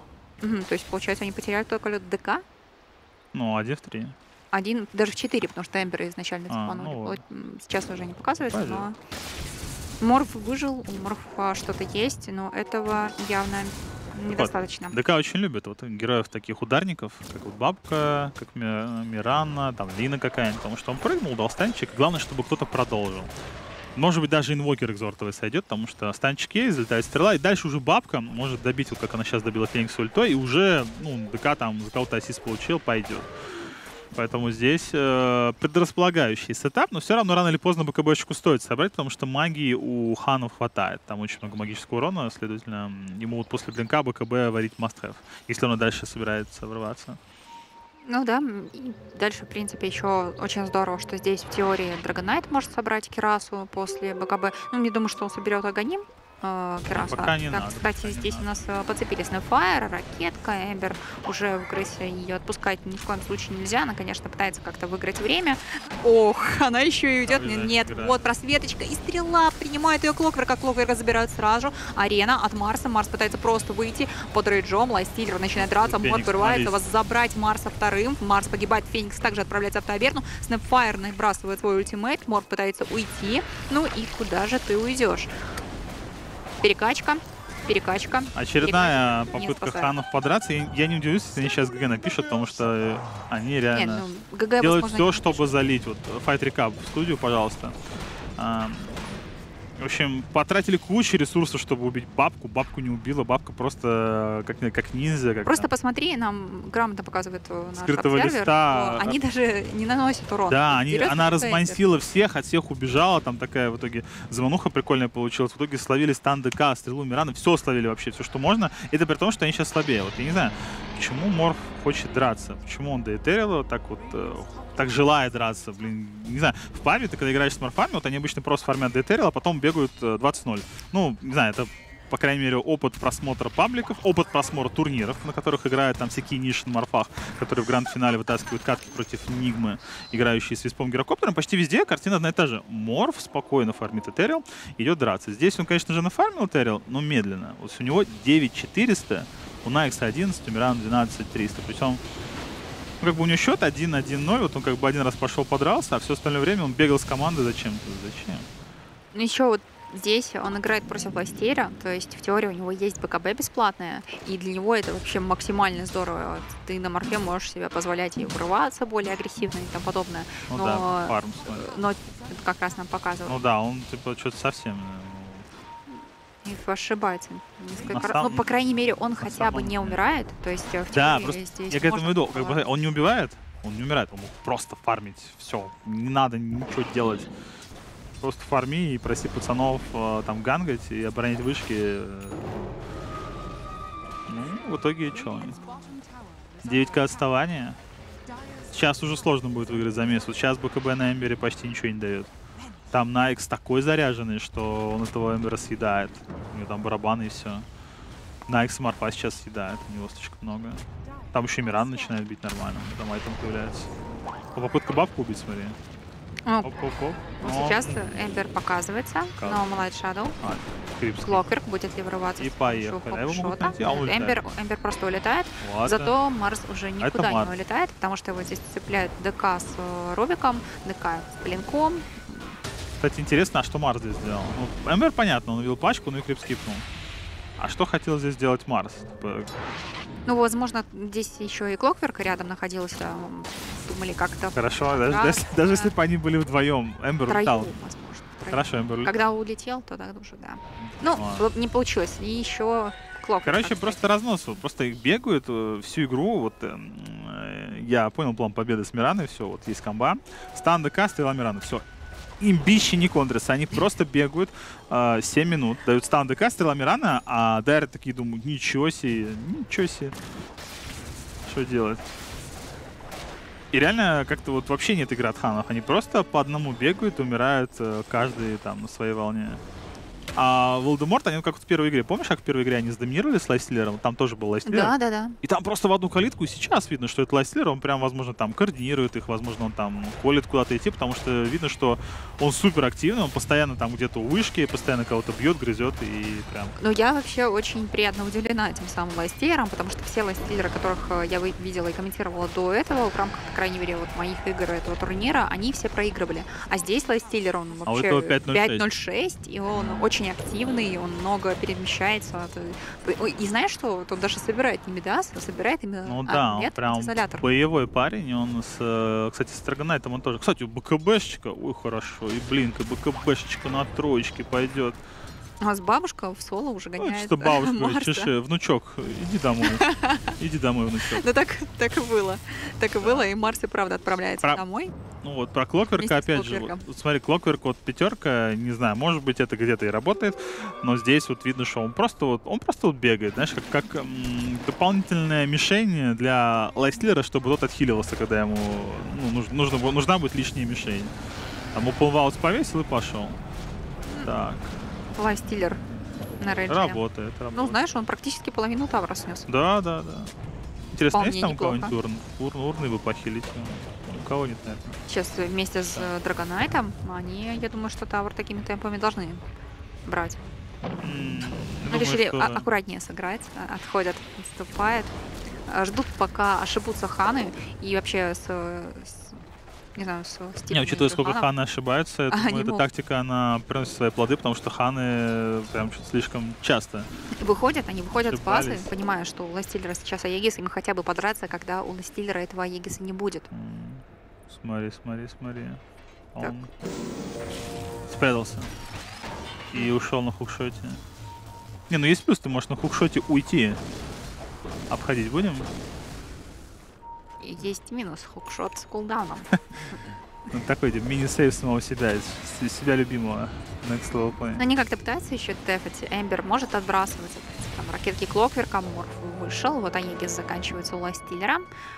то есть, получается, они потеряли только ДК? Ну, 1 в 3. Один, даже в 4, потому что Эмбера изначально цепанули. Сейчас уже не показывается, но... Морф выжил, у Морфа что-то есть, но этого явно недостаточно. ДК очень любит вот героев таких ударников, как вот Бабка, как Мирана, там Лина какая-нибудь, потому что он прыгнул, дал станчик, главное, чтобы кто-то продолжил. Может быть, даже инвокер экзортовый сойдет, потому что станчик есть, залетает стрела, и дальше уже Бабка может добить, вот как она сейчас добила Феникса ультой, и уже, ну, ДК там за кого-то ассист получил, пойдет. Поэтому здесь предрасполагающий сетап, но все равно рано или поздно БКБшку стоит собрать, потому что магии у ханов хватает. Там очень много магического урона, следовательно, ему вот после блинка БКБ варить must-have, если он и дальше собирается врываться. Ну да, и дальше, в принципе, еще очень здорово, что здесь в теории Драгонайт может собрать Кирасу после БКБ. Ну, не думаю, что он соберет Аганим. Кираса. Пока не так, надо. Кстати, здесь у нас подцепились Снэпфайр, ракетка, Эмбер уже в крысе, ее отпускать ни в коем случае нельзя. Она, конечно, пытается как-то выиграть время. Ох, она еще и уйдет. Нет, вот просветочка и стрела. Принимает ее Клокверка. Клокверка забирают сразу же. Арена от Марса. Марс пытается просто выйти под рейджом. Лайфстиллер начинает драться. Мод вырывается. Забрать Марса вторым. Марс погибает. Феникс также отправляется в таверну. Снэпфайр набрасывает свой ультимейт. Мод пытается уйти. Ну и куда же ты уйдешь? Перекачка. перекачка. Очередная Перекачка не попытка спасает. ханов подраться. И я не удивлюсь, если они сейчас ГГ напишут, потому что они Нет, реально ну, ГГ, делают возможно, все, не чтобы залить. Вот Fight Recap в студию, пожалуйста. В общем, потратили кучу ресурсов, чтобы убить бабку. Бабку не убила, бабка просто как ниндзя. Как Просто там. посмотри, нам грамотно показывает наш Скрытого обсервер, листа. что они даже не наносят урон. Да, Берется она какой-то размансила всех, от всех убежала, там такая в итоге замануха прикольная получилась. В итоге словили стан ДК, стрелу Мирана, все словили вообще, все, что можно. Это при том, что они сейчас слабее. Вот я не знаю, почему Морф хочет драться, почему он доэтерил так вот, так желает драться, блин, не знаю. В паре ты когда играешь с морфами, вот они обычно просто фармят доэтерил, а потом бегают 20-0. Ну, не знаю, это по крайней мере, опыт просмотра пабликов, опыт просмотра турниров, на которых играют там всякие ниши на морфах, которые в гранд-финале вытаскивают катки против Нигмы, играющие с Виспом Гирокоптером. Почти везде картина одна и та же. Морф спокойно фармит Этериал, идет драться. Здесь он, конечно же, нафармил Этериал, но медленно. Вот у него 9400, у Найкса 11, у Мирана 12300. Причем, ну, как бы у него счет 1-1-0, вот он как бы один раз пошел подрался, а все остальное время он бегал с командой зачем-то. Зачем? Еще вот здесь он играет против Ластера, то есть в теории у него есть БКБ бесплатное, и для него это вообще максимально здорово. Вот ты на морфе можешь себе позволять и врываться более агрессивно и тому подобное. Ну но, да, фарм. но это как раз нам показывает. Ну да, он типа что-то совсем... Ошибается. Несколько раз. самом- Ну, по крайней мере, он хотя бы самом не деле. умирает. То есть в Да, теории просто здесь я к этому можно иду. было- Как бы, он не убивает, он не умирает, он мог просто фармить. Все, не надо ничего делать. Просто фарми и проси пацанов там гангать и оборонять вышки. Ну, в итоге что? 9к отставания. Сейчас уже сложно будет выиграть замес. Вот сейчас БКБ на Эмбере почти ничего не дает. Там Найкс такой заряженный, что он этого Эмбера съедает. У него там барабаны и все. Найкс Марфа сейчас съедает, у него слишком много. Там еще Миран начинает бить нормально, там айтем появляется. Попытка бабку убить, смотри. Ну, Оп-оп-оп. вот сейчас Эмбер показывается, но Малайт Шадоу. Крипс. Клокверк будет ли вырываться? И с поехали. помощью А его могут хоп-шота? найти, а он улетает. Эмбер просто улетает. Ладно. Зато Марс уже никуда Марс. не улетает, потому что его здесь цепляют ДК с Рубиком, ДК с Блинком. Кстати, интересно, а что Марс здесь сделал? Ну, Эмбер, понятно, он увидел пачку, ну и Крипс скипнул. А что хотел здесь сделать Марс? Типа, Ну, возможно, здесь еще и Клокверк рядом находился. Думали как-то хорошо, даже да. если бы они были вдвоем, Эмбер втроем, улетал. возможно. втроем. Хорошо, Эмбер улетал. Когда улетел, то тогда уже да. Ну, Ладно. не получилось. И еще Клокверк. Короче, так просто сказать. разнос. Вот просто их бегают всю игру. Вот я понял план победы с Мираной. Все, вот есть комба. Стан ДК, стрела Мирана. Все. Имбищи не контрятся. Они просто бегают 7 минут. Дают стан ДК, стрела Мирана, а дайры такие думают, ничего себе, ничего себе. Что делать? И реально как-то вот вообще нет игры от ханов. Они просто по одному бегают, умирают каждый там на своей волне. А Волдеморт, они как в первой игре. Помнишь, как в первой игре они сдоминировали с Лайстиллером? Там тоже был Лайстиллер. Да. И там просто в одну калитку, и сейчас видно, что это Лайстиллер, он прям, возможно, там координирует их, возможно, он там колет куда-то идти, потому что видно, что он супер активный, он постоянно там где-то у вышки, постоянно кого-то бьет, грызет, и прям... Но я вообще очень приятно удивлена этим самым лайстиллером, потому что все лайстиллеры, которых я видела и комментировала до этого, в рамках, по крайней мере, вот моих игр этого турнира, они все проигрывали. А здесь лайстиллер, он А у вообще этого 5.06. 5.06, и он очень активный, он много перемещается. И знаешь что? Вот он даже собирает не Мидас, а собирает именно Ну да, он Амулет, прям изолятор. боевой парень, он с... Кстати, с Драгонайтом он тоже... Кстати, БКБшечка, ой, хорошо, и блинка, БКБшечка на троечке пойдет. У нас бабушка в соло уже Ну, гоняет что бабушка, Марса. чеши, внучок, иди домой. Иди домой, внучок. Ну так и было. Так и было, и Марс и правда отправляется Про- домой. Ну вот, про Клокверка, Вместе с опять же, Клокверком. вот смотри, Клокверк, вот пятерка, не знаю, может быть, это где-то и работает, но здесь вот видно, что он просто вот бегает, знаешь, как дополнительная мишень для Лайстиллера, чтобы тот отхиливался, когда ему нужна будет лишняя мишень. Там Open повесил и пошел. Так, Лайстиллер на рейдже. работает. Ну, знаешь, он практически половину тавра снес. Да. Интересно, Вполне есть там у неплохо. кого-нибудь урны бы похилить? У кого нет, наверное. Сейчас вместе с Драгонайтом они, я думаю, что тавр такими темпами должны брать. Думаю, Решили что- аккуратнее сыграть, отходят, отступают, ждут, пока ошибутся ханы, и вообще с не знаю, с Не, стилем учитывая, игры сколько ханов. ханы ошибаются, я Они думаю, эта могут. тактика, она приносит свои плоды, потому что ханы прям что-то слишком часто. Они выходят с базы, Ошибались. понимая, что у Ластиллера сейчас Аегис, им хотя бы подраться, когда у Ластиллера этого Аегиса не будет. Смотри, смотри, смотри. Так. Он спрятался. И ушел на хукшоте. Не, ну есть плюс, ты можешь на хукшоте уйти. Обходить будем? И есть минус хукшот с кулдауном. Ну, такой мини-сейв самого себя, себя любимого. Next level play. Но они как-то пытаются еще дефать. Эмбер может отбрасывать там, ракетки Клокверка, Морф вышел, вот Аегис заканчивается у Ластиллера.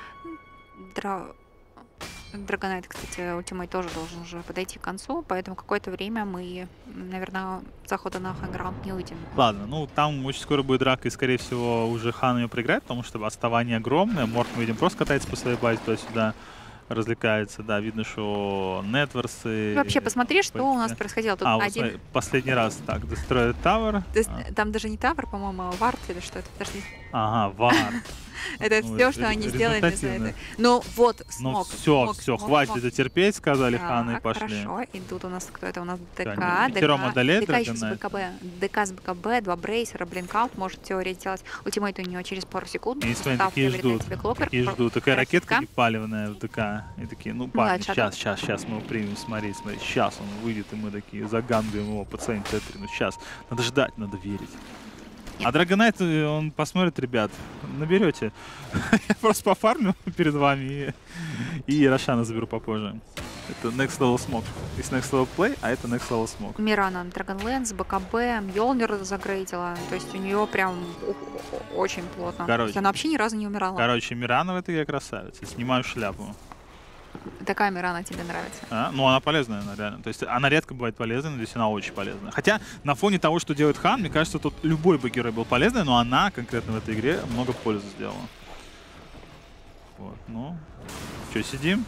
Драгонайт, кстати, ультимейт тоже должен уже подойти к концу, поэтому какое-то время мы, наверное, захода на хайграунд не увидим. Ладно, ну там очень скоро будет драка, и скорее всего уже Хан ее проиграет, потому что отставание огромное. Морф, мы видим, просто катается по своей базе туда-сюда, развлекается, да, видно, что нетворсы... Вообще, посмотри, что у нас происходило. Тут вот один... смотри, последний раз, так, Destroyed Tower. Там даже не тавр, по-моему, а вард или что это. Подожди. Ага, вар. Это Ну, все, что они сделали за результативно. это. Ну вот, Ну смог. все, хватит это терпеть, сказали Ханы и Так, пошли. хорошо. И тут у нас кто это? У нас Всё, ДК, пятером одолеет ДК еще с Dragon БКБ. ДК с БКБ, 2 брейсера, блинкаут, может в теории сделать. Ультимейт у него через пару секунд. И смотри, Став такие приобретает ждут. себе Клокверк, Такие ждут. Такая ракетка ДК. непаливная в ДК. И такие, ну парни, да, сейчас мы его примем, смотри, сейчас он выйдет, и мы такие загангаем его по цене Т3. Ну сейчас, надо ждать, надо верить. А Драгонайт, он посмотрит, ребят, наберете. Я просто пофармлю перед вами и Рошана заберу попозже. Это Next Level Smoke. Есть Next Level Play, а это Next Level Smoke. Мирана, Драгонлэнс, БКБ, Мьолнир загрейдила. То есть у нее прям очень плотно. Короче. То есть она вообще ни разу не умирала. Короче, Мирана в этой игре красавица. Снимаю шляпу. Такая Мирана тебе нравится? Ну, она полезная, она реально. То есть она редко бывает полезной, но здесь она очень полезная. Хотя на фоне того, что делает Хан, мне кажется, тут любой бы герой был полезный, но она конкретно в этой игре много пользы сделала. Вот, ну. Что, сидим?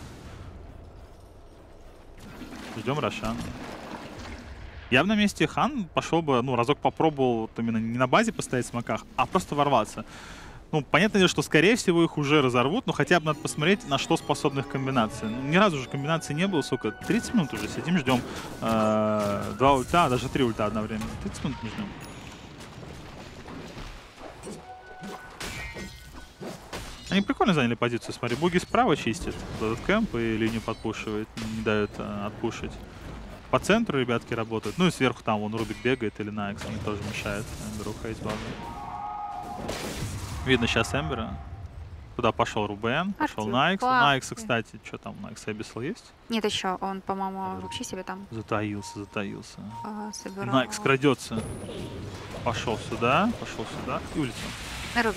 Ждем Рошана. Я бы на месте Хан пошел бы, ну, разок попробовал вот именно не на базе поставить в смоках, а просто ворваться. Ну, понятное дело, что, скорее всего, их уже разорвут, но хотя бы надо посмотреть, на что способны их комбинации. Ну, ни разу же комбинации не было, сука. 30 минут уже сидим, ждем 2 ульта, даже 3 ульта одновременно. 30 минут мы ждем. Они прикольно заняли позицию, смотри. Буги справа чистит этот кэмп и линию подпушивает, не дают отпушить. По центру ребятки работают. Ну и сверху там вон Рубик бегает или Найкс, они тоже мешают. Эмберу хейт базу. Видно сейчас Эмбера. Куда пошел Рубен, пошел Найкс. У Найкса, кстати, что там, у Найкса Абиссал есть? Нет, еще он, по-моему, вообще себе там Затаился. собирал. Найкс крадется. Пошел сюда и улетел. Рубик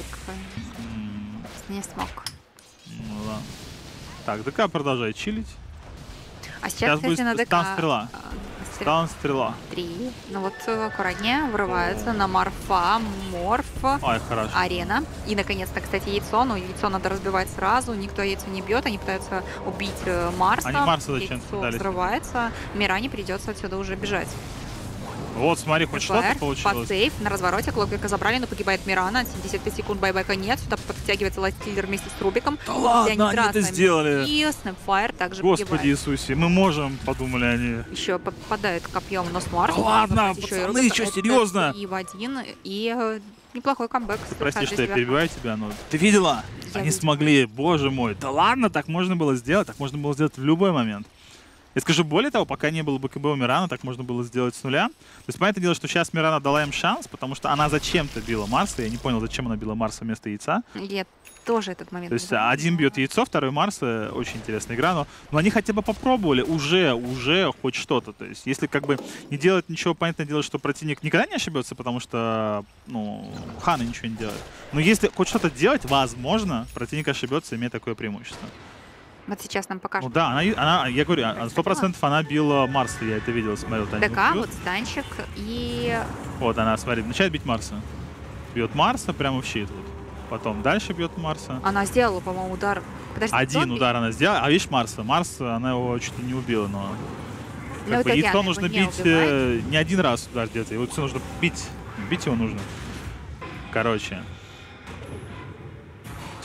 не смог. Ну да. Так, ДК продолжает чилить. А сейчас, кстати, на ДК... Стан-стрела. Стан-стрела. 3. Ну вот аккуратнее, врываются на Морфа, Морф, Ай, хорошо. Арена. И, наконец-то, кстати, яйцо. Но яйцо надо разбивать сразу. Никто яйцо не бьет. Они пытаются убить Марса. Они Марса зачем-то Яйцо пытались. взрывается. Миране придется отсюда уже бежать. Вот, смотри, хоть что-то Под получилось. сейф на развороте. Клокверка забрали, но погибает Мирана. 75 секунд байбека нет. Сюда подтягивается Ластиллер вместе с Рубиком. Да ладно, они это сделали. И Снэпфайр также Господи погибает. Иисусе, мы можем, подумали они. Еще попадает копьем в нос Марс. Да ладно, пацаны, что, серьезно? И в один, и неплохой камбэк. Прости, совершает что для я себя. перебиваю тебя, но ты видела? Я Они видела. смогли, боже мой. Да ладно, так можно было сделать, так можно было сделать в любой момент. Я скажу, более того, пока не было БКБ у Мирана, так можно было сделать с нуля. То есть, понятное дело, что сейчас Мирана дала им шанс, потому что она зачем-то била Марса. Я не понял, зачем она била Марса вместо яйца. Я тоже этот момент. То есть не один бьет яйцо, второй Марса. Очень интересная игра, но они хотя бы попробовали уже хоть что-то. То есть если как бы не делать ничего, понятное дело, что противник никогда не ошибется, потому что, ну, Ханы ничего не делает. Но если хоть что-то делать, возможно, противник ошибется, имея такое преимущество. Вот сейчас нам покажут. Ну да, я говорю, 100% она била Марса, я это видел, смотрел. ДК, вот станчик, и... Вот она, смотри, начинает бить Марса. Бьет Марса прямо в щит. Вот. Потом дальше бьет Марса. Она сделала, по-моему, удар. Подожди, Один зомби? удар она сделала, а видишь Марса? Марса, она его чуть ли не убила, но... Ну, Как в бы итоге яйцо она нужно его не бить убивает. не один раз удар где-то, его все нужно бить. Бить его нужно. Короче.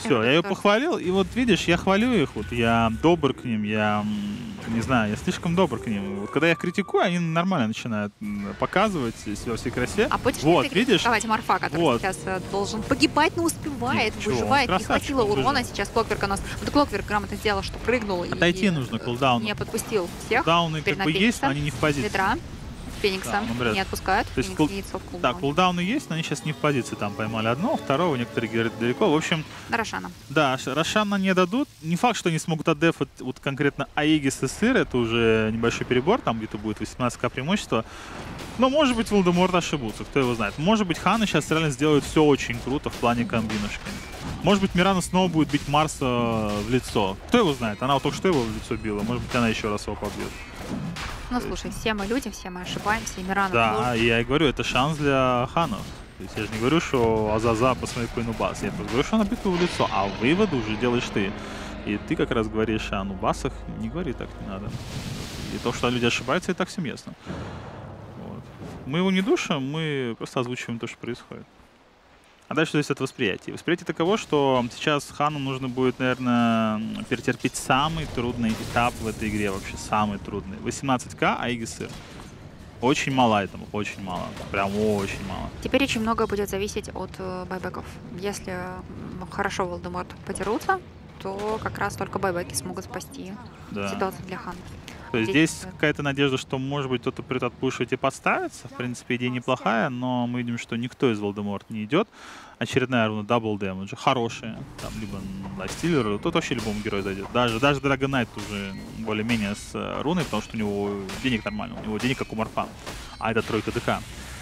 Все, я ее похвалил, и вот видишь, я хвалю их, вот я добр к ним, я не знаю, я слишком добр к ним. Вот когда я их критикую, они нормально начинают показывать себя во всей красе. А будешь вот, ли ты видишь? критиковать Марфа, который Вот. сейчас должен погибать, но успевает, Ничего, выживает, не красавчик, хватило он урона, выжил. сейчас Клокверк у нас... Вот Клокверк грамотно сделал, что прыгнул Отойти и нужно, кулдаун. не подпустил всех. Кулдауны Теперь как на бы есть, но Феникса. они не в позиции. Ветра. Феникса Да, он бред. не отпускают. То есть Феникс видится в Да, кулдауне. кулдауны есть, но они сейчас не в позиции. Там поймали одного, второго, некоторые говорят далеко. В общем, На Рошана. да, Рошана не дадут. Не факт, что они смогут отдефать вот конкретно Аегис и Сыр. Это уже небольшой перебор, там где-то будет 18к преимущество. Но, может быть, Волдеморт ошибутся, кто его знает. Может быть, Хана сейчас реально сделает все очень круто в плане комбинушки. Может быть, Мирана снова будет бить Марса в лицо. Кто его знает? Она вот только что его в лицо била. Может быть, она еще раз его побьет. Ну, слушай, все мы люди, все мы ошибаемся, и Мирана Да, я и говорю, это шанс для Ханов. То есть я же не говорю, что Азаза посмотри какой нубас. Я просто говорю, что она битва в лицо, а выводы уже делаешь ты. И ты как раз говоришь о нубасах, не говори так, не надо. И то, что люди ошибаются, и так всем ясно. Вот. Мы его не душим, мы просто озвучиваем то, что происходит. А дальше зависит от восприятия. Восприятие таково, что сейчас Хану нужно будет, наверное, перетерпеть самый трудный этап в этой игре, вообще самый трудный. 18к, Аегис Сыр. Очень мало этому, очень мало. Прям очень мало. Теперь очень многое будет зависеть от байбеков. Если хорошо Волдеморт подерутся, то как раз только байбеки смогут спасти Да. ситуацию для Хана. То есть здесь какая-то надежда, что, может быть, кто-то придет отпушивать и подставиться. В принципе, идея неплохая, но мы видим, что никто из Волдеморт не идет. Очередная руна дабл дэмэджа, хорошая. Там либо Лайфстиллер, тут вообще любому герою зайдет. Даже Dragon Knight уже более-менее с руной, потому что у него денег нормально, у него денег как у Марфа. А это тройка ДК.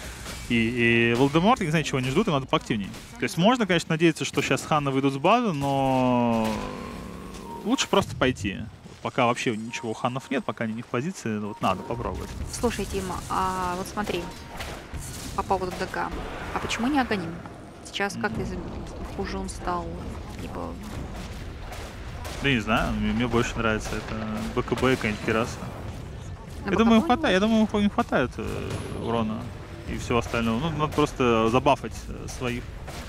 И Волдеморт, я не знаю, чего они ждут, им надо поактивнее. То есть можно, конечно, надеяться, что сейчас Ханна выйдут с базы, но лучше просто пойти. Пока вообще ничего у Ханнов нет, пока они не в позиции, вот надо попробовать. Слушай, Дима, а вот смотри, по поводу ДК. А почему не Аганим? Сейчас как ты хуже он стал? Либо... Да не знаю, мне больше нравится это БКБ и какая-нибудь Кираса. На Я думаю, им боковую? хватает, им хватает урона и всего остального. Ну, надо просто забафать своих.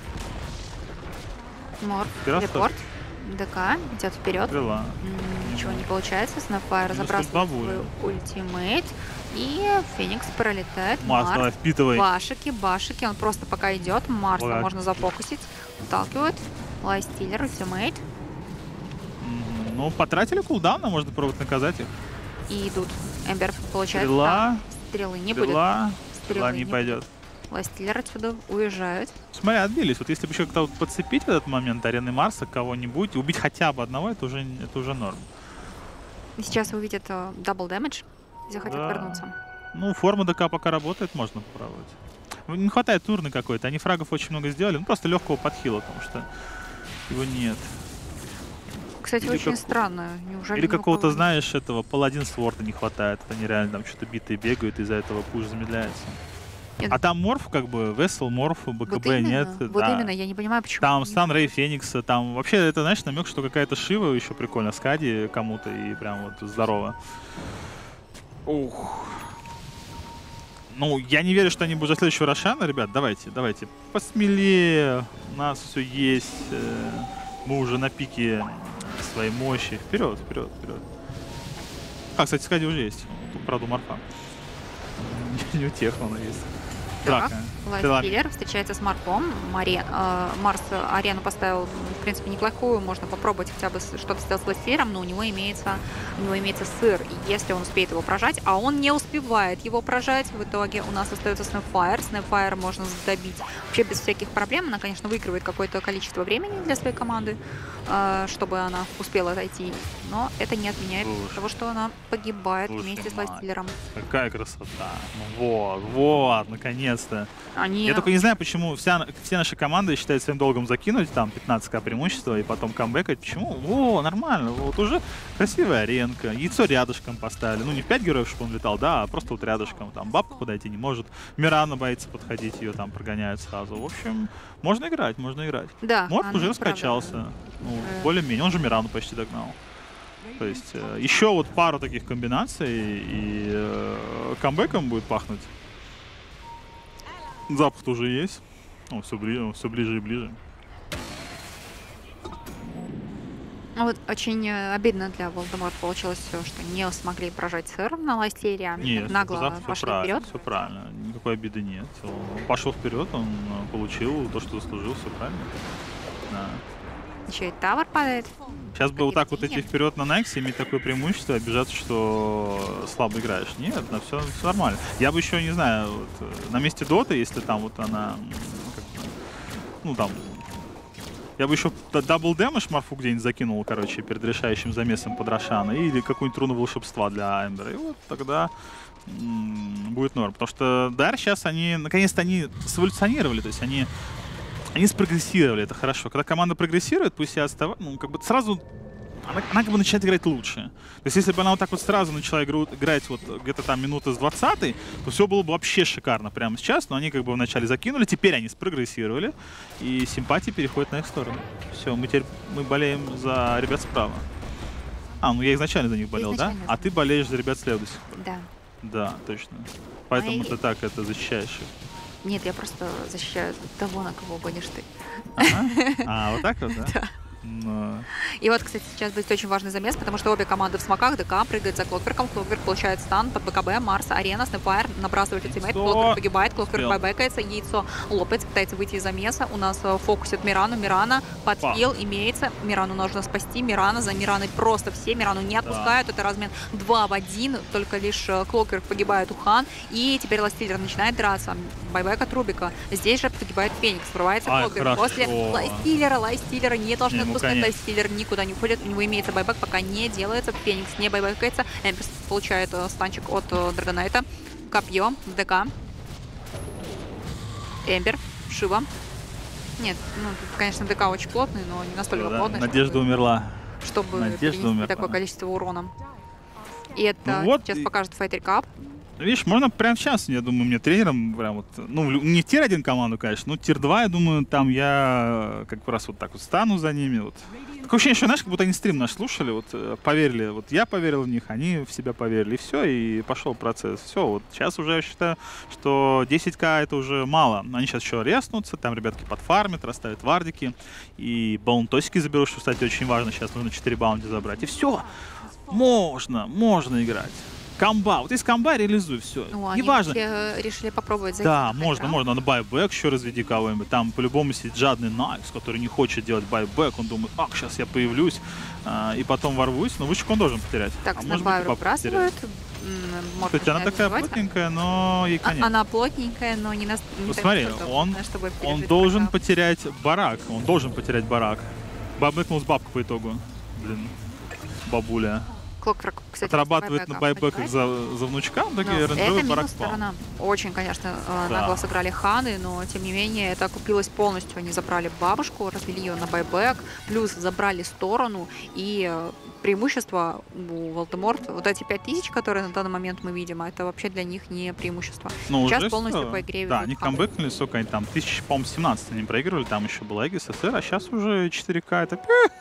Морф, Кираса? телепорт, ДК, идет вперед. Стрела. Ничего не получается. Снэпфайр забрасывает свой ультимейт. И Феникс пролетает. Марс, давай, впитывай. Башики. Он просто пока идет. Марса Ладно. можно зафокусить. Выталкивает. Лайстиллер, ультимейт. Ну, потратили кулдауна, можно пробовать наказать их. И идут. Эмбер получает. Стрела. Да, стрелы не будет. Стрела. Стрелы Стрела не пойдет. Лайстиллер отсюда уезжает. Смотри, отбились. Вот если бы еще как-то вот подцепить в этот момент арены Марса кого-нибудь, убить хотя бы одного, это уже норм. И сейчас увидят дабл дэмэдж. И захотят Да. вернуться. Ну, форма ДК пока работает, можно попробовать. Не хватает турны какой-то. Они фрагов очень много сделали. Ну, просто легкого подхила, потому что его нет. Кстати, Или очень как- странно. Неужели Или ни у какого-то, кого знаешь, этого паладин сворда не хватает. Они реально там что-то битые бегают, из-за этого пуш замедляется. Нет. А там морф, как бы, весел, морф, БКБ Вот именно, нет. вот да. именно, я не понимаю, почему. Там они- Стан Рей Феникса, там вообще это, знаешь, намек, что какая-то Шива еще прикольно, Скади кому-то и прям вот здорово. Ух. Ну, я не верю, что они будут за следующего Рошана, ребят, давайте, посмелее, у нас все есть, мы уже на пике своей мощи. Вперед. А, кстати, Скади уже есть, тут, правда, у Марфа. Не у тех она есть. Так, Драка. Лайфстиллер встречается с Марком. Марс арену поставил, в принципе, неплохую. Можно попробовать хотя бы что-то сделать с Лайфстиллером, но у него имеется Сыр. И если он успеет его прожать, а он не успевает его прожать, в итоге у нас остается Снэпфайр. Снэпфайр можно добить вообще без всяких проблем. Она, конечно, выигрывает какое-то количество времени для своей команды, чтобы она успела отойти. Но это не отменяет Слушай. того, что она погибает Слушай, вместе с мать. Лайфстиллером. Какая красота. Ну вот, наконец-то. Они... Я только не знаю, почему все наши команды считают своим долгом закинуть там 15к преимущества и потом камбэкать. Почему? О, нормально. Вот уже красивая аренка. Яйцо рядышком поставили. Ну, не в 5 героев, чтобы он летал, да, а просто вот рядышком. Там бабка подойти не может. Мирана боится подходить, ее там прогоняют сразу. В общем, можно играть. Да, Морф она уже правда. раскачался. Ну, более-менее. Он же Мирану почти догнал. То есть еще вот пару таких комбинаций и камбэком будет пахнуть. Запах тоже есть. Все ближе и ближе. Вот очень обидно для Волдеморт получилось все, что не смогли прожать сыр на Ластире. Нет, Нагло пошли вперед. все правильно, никакой обиды нет. Он пошел вперед, он получил то, что заслужил, все правильно. Да. Еще и тавер падает. Сейчас бы вот так вот Какие-то идти вперед на Нексе, иметь такое преимущество, обижаться, что слабо играешь. Нет, все нормально. Я бы еще, не знаю, вот, на месте Доты, если там вот она, ну там, я бы еще дабл дэмэдж Марфу где-нибудь закинул, короче, перед решающим замесом под Рошана, или какую-нибудь руну волшебства для Эмбера. И вот тогда будет норм. Потому что Дар сейчас они, наконец-то они сэволюционировали, то есть они спрогрессировали, это хорошо. Когда команда прогрессирует, пусть и оставаться, ну, как бы сразу она как бы начинает играть лучше. То есть если бы она вот так вот сразу начала играть вот где-то там минуты с 20-й, то все было бы вообще шикарно прямо сейчас, но они как бы вначале закинули, теперь они спрогрессировали, и симпатии переходят на их сторону. Все, мы болеем за ребят справа. Ну я изначально за них болел, да? А ты болеешь за ребят слева до сих пор. Да. Да, точно. Поэтому ты так это защищаешь их. Нет, я просто защищаю того, на кого гонишь ты. Вот так вот, да? Да. И вот, кстати, сейчас будет очень важный замес, потому что обе команды в смоках. ДК прыгает за Клокверком. Клокверк получает стан под БКБ. Марс, Арена, Снэпфайр набрасывает ультимейт. Клокверк погибает. Клокверк байбекается. Яйцо лопается, пытается выйти из замеса. У нас фокусит Мирану. Мирана подхил имеется. Мирану нужно спасти. Мирана за Мираной просто все. Мирану не отпускают. Это размен 2 в 1. Только лишь Клокверк погибает у Хан. И теперь Ластиллер начинает драться. Байбек от Рубика. Здесь же погибает Феникс. Врывается Клокверк. После Ластиллера не должны отпускать. Ластиллер никуда не уходит. У него имеется байбек, пока не делается. Феникс не байбекается. Эмбер получает станчик от Драгонайта. Копье в ДК. Эмбер. Шива. Нет, ну, тут, конечно, ДК очень плотный, но не настолько плотный. Надежда умерла. Чтобы принести такое количество урона. И это сейчас покажет Fighter Cup. Видишь, можно прямо сейчас, я думаю, мне тренером прям вот, ну, не в тир-1 команду, конечно, но тир-2, я думаю, там я как раз вот так вот стану за ними. Вот. Такое ощущение, что, знаешь, как будто они стрим наш слушали, вот, поверили, вот я поверил в них, они в себя поверили, и все, и пошел процесс. Все, вот сейчас уже я считаю, что 10к это уже мало. Они сейчас еще резнутся, там ребятки подфармят, расставят вардики, и баунтосики заберут, что, кстати, очень важно, сейчас нужно 4 баунти забрать, и все, можно играть. Комба. Вот из комба реализуй все. Неважно. Решили попробовать зайти. Да, можно. Надо байбэк еще разведи кого-нибудь. Там по-любому сидит жадный Найкс, который не хочет делать байбэк. Он думает, сейчас я появлюсь и потом ворвусь. Но вышек он должен потерять. Так, Снэпфайр выбрасывают. Кстати, она такая плотненькая, но ей конец. Она плотненькая, но не настолько. Ну смотри, он должен потерять барак. Бабныкнул с бабку по итогу. Блин, бабуля. Клокверк, кстати, отрабатывает на байбеках за внучка, в итоге рейнджовый барак спал. Очень, конечно, нагло сыграли Ханы, но, тем не менее, это окупилось полностью. Они забрали бабушку, развели ее на байбек, плюс забрали сторону, и преимущество у Волдеморт, вот эти 5000, которые на данный момент мы видим, это вообще для них не преимущество. Ну, сейчас полностью по игре. Да, они камбэкнули, сколько они там, 1017 они проигрывали, там еще была Эгис, СССР, а сейчас уже 4К,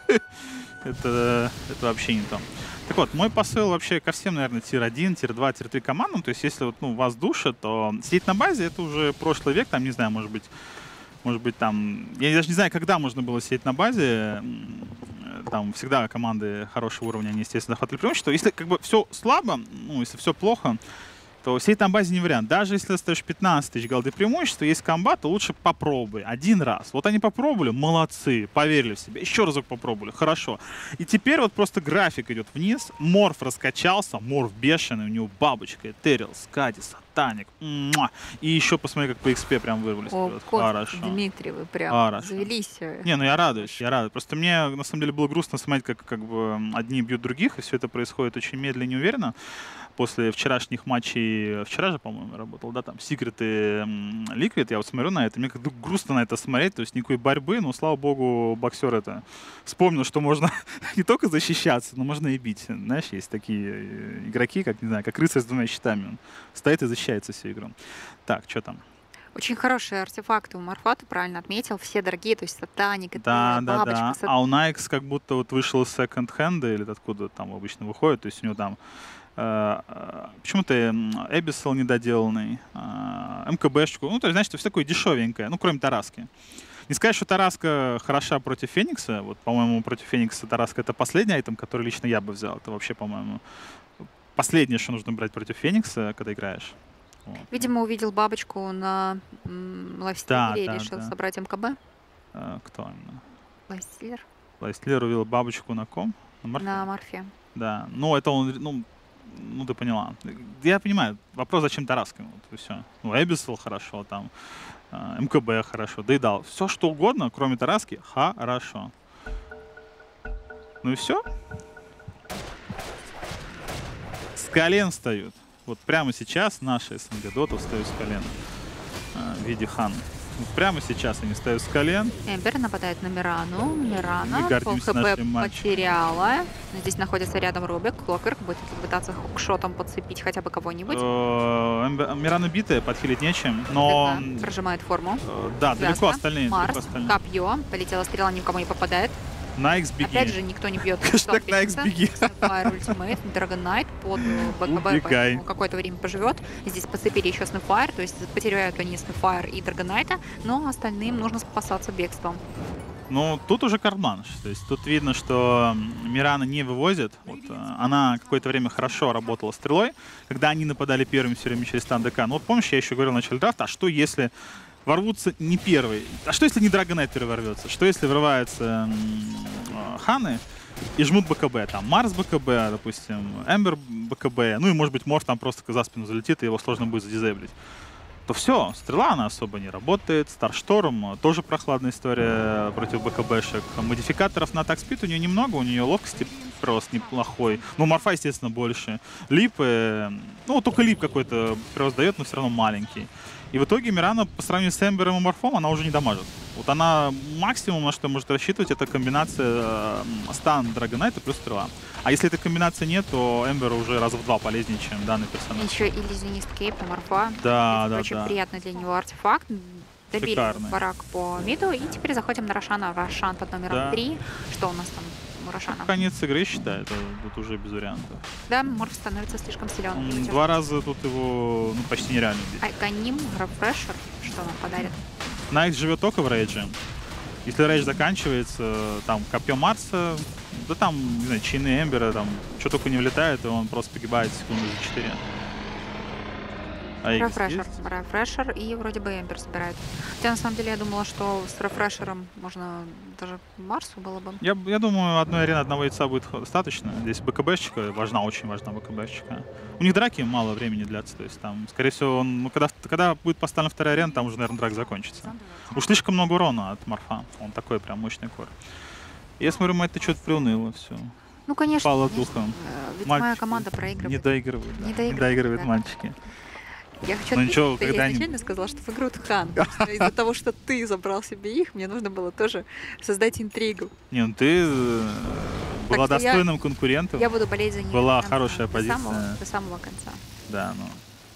это вообще не то. Так вот, мой посыл вообще ко всем, наверное, тир-1, тир-2, тир-3 командам. То есть, если вот, вас душит, то сидеть на базе — это уже прошлый век, там, не знаю, может быть, там... Я даже не знаю, когда можно было сидеть на базе. Там всегда команды хорошего уровня, они, естественно, захватывали преимущество. Если как бы все слабо, если все плохо, то сидеть на базе не вариант. Даже если остаешь 15 тысяч голды преимущества, есть комбат, то лучше попробуй один раз. Вот они попробовали, молодцы, поверили в себя. Еще разок попробовали, хорошо. И теперь вот просто график идет вниз. Морф раскачался, Морф бешеный, у него бабочка, Этерил, Скади, Сатаник. И еще посмотри, как по XP прям вырвались. Хорошо. Дмитрий, вы прям завелись. Не, я радуюсь. Просто мне, на самом деле, было грустно смотреть, как бы одни бьют других, и все это происходит очень медленно и неуверенно. После вчерашних матчей, вчера же, по-моему, работал, да, там, Secret и Liquid, я вот смотрю на это, мне как-то грустно на это смотреть, то есть никакой борьбы, но, слава богу, боксер это вспомнил, что можно не только защищаться, но можно и бить. Знаешь, есть такие игроки, как, не знаю, как рыцарь с 2 щитами, он стоит и защищается всю игру. Так, что там? Очень хорошие артефакты у Марфа, ты правильно отметил, все дорогие, то есть Сатаник, бабочка. А у Найкс как будто вот вышел из секонд-хенда, или откуда там обычно выходит, то есть у него там почему-то Эбиссел недоделанный, МКБшечку, ну, то есть, значит, все такое дешевенькое, ну, кроме Тараски. Не сказать, что Тараска хороша против Феникса. Вот, по-моему, против Феникса Тараска — это последний айтем, который лично я бы взял. Это вообще, по-моему, последнее, что нужно брать против Феникса, когда играешь. Вот. Видимо, увидел бабочку на лайфстиле и Да, решил да. собрать МКБ. Кто именно? Лайфстилер Лайстлер увидел бабочку на ком? На Морфе? на Морфе. Да. Ну, это он, ну, ты поняла. Я понимаю. Вопрос, зачем Тараска? Вот, и все. Ну, Эбисел хорошо, там, МКБ хорошо, Дейдал. Все, что угодно, кроме Тараски, хорошо. Ну и все. С колен встают. Вот прямо сейчас наши СНГ Дота встают с колен в виде Хан. Вот прямо сейчас они встают с колен. Эмбер нападает на Мирану. Мирана Мы гордимся пол хп нашим матчем. потеряла. Здесь находится рядом Рубик. Клокверк будет пытаться хукшотом подцепить хотя бы кого-нибудь. Мирана битая, подхилить нечем, но... Да, прожимает форму. Да, далеко Связка. остальные. Марс, далеко остальные. копье. Полетела стрела, никому не попадает. На X беги. Опять же, никто не бьет. Хэштег на X беги. Fire Ultimate, Dragon Knight под БКБ, Убегай. поэтому какое-то время поживет. Здесь подцепили еще Snapfire, то есть потеряют они Snapfire и Dragon Knight, но остальным нужно спасаться бегством. Ну, тут уже карман. То есть тут видно, что Мирана не вывозит. Вот, она какое-то время хорошо работала стрелой, когда они нападали первыми все время через стан ДК. Ну вот помнишь, я еще говорил в начале драфта, а что если ворвутся не первый? А что если не Dragon Knight первый ворвется? Что если врываются Ханы и жмут БКБ? Там Марс БКБ, допустим, Эмбер БКБ, ну и может быть Морф там просто за спину залетит, и его сложно будет задизейблить. То все, стрела она особо не работает. Старшторм тоже прохладная история против БКБшек. Модификаторов на атак спид у нее немного, у нее ловкости прирост неплохой. Ну, Морфа, естественно, больше. Лип, ну, только Лип какой-то прирост дает, но все равно маленький. И в итоге Мирана по сравнению с Эмбером и Морфом, она уже не дамажит. Вот она максимум, на что может рассчитывать, это комбинация стан Драгонайта плюс стрела. А если этой комбинации нет, то Эмбер уже раза в 2 полезнее, чем данный персонаж. Еще иллюзионист Кейп на Морфа. Да, Это да, очень да. приятный для него артефакт. Добили Шикарный. барак по миду, и теперь заходим на Рошана. Рошан под номером Да. 3. Что у нас там у Рошана? Конец игры, считаю, это тут уже без вариантов. Да, Морф становится слишком силен. 2 раза тут его почти нереально убить. Айконим, Рефрешер, что нам подарит? Найт живет только в рейдже. Если рейдж заканчивается, там копье Марса, да там, не знаю, чины Эмбера, там, что только не влетает, и он просто погибает секунды за 4. А Эгис Рефрешер. есть? Рефрешер и вроде бы Эмбер собирает. Хотя на самом деле я думала, что с Рефрешером можно даже Марсу было бы. Я думаю, одной арены одного яйца будет достаточно. Здесь БКБшечка важна, очень важна БКБшечка. У них драки мало времени длятся, то есть там, скорее всего, он, ну, когда будет поставлена вторая арена, там уже, наверное, драк закончится. Уж слишком много урона от Морфа, он такой прям мощный кор. Я смотрю, мать, ты что-то приуныло все. Ну, конечно. Пала конечно. духом. Ведь моя Мальчики команда проигрывает. Не доигрывают, да. Не Не доигрывают, доигрывают да. мальчики. Я хочу Ну отметить, ничего, что я когда-нибудь. изначально сказала, что в игру Хан. потому что Из-за того, что ты забрал себе их, мне нужно было тоже создать интригу. Не, ну ты была что я- достойным конкурентом. Я буду болеть за них. Была до конца, хорошая позиция. До самого конца. Да, ну.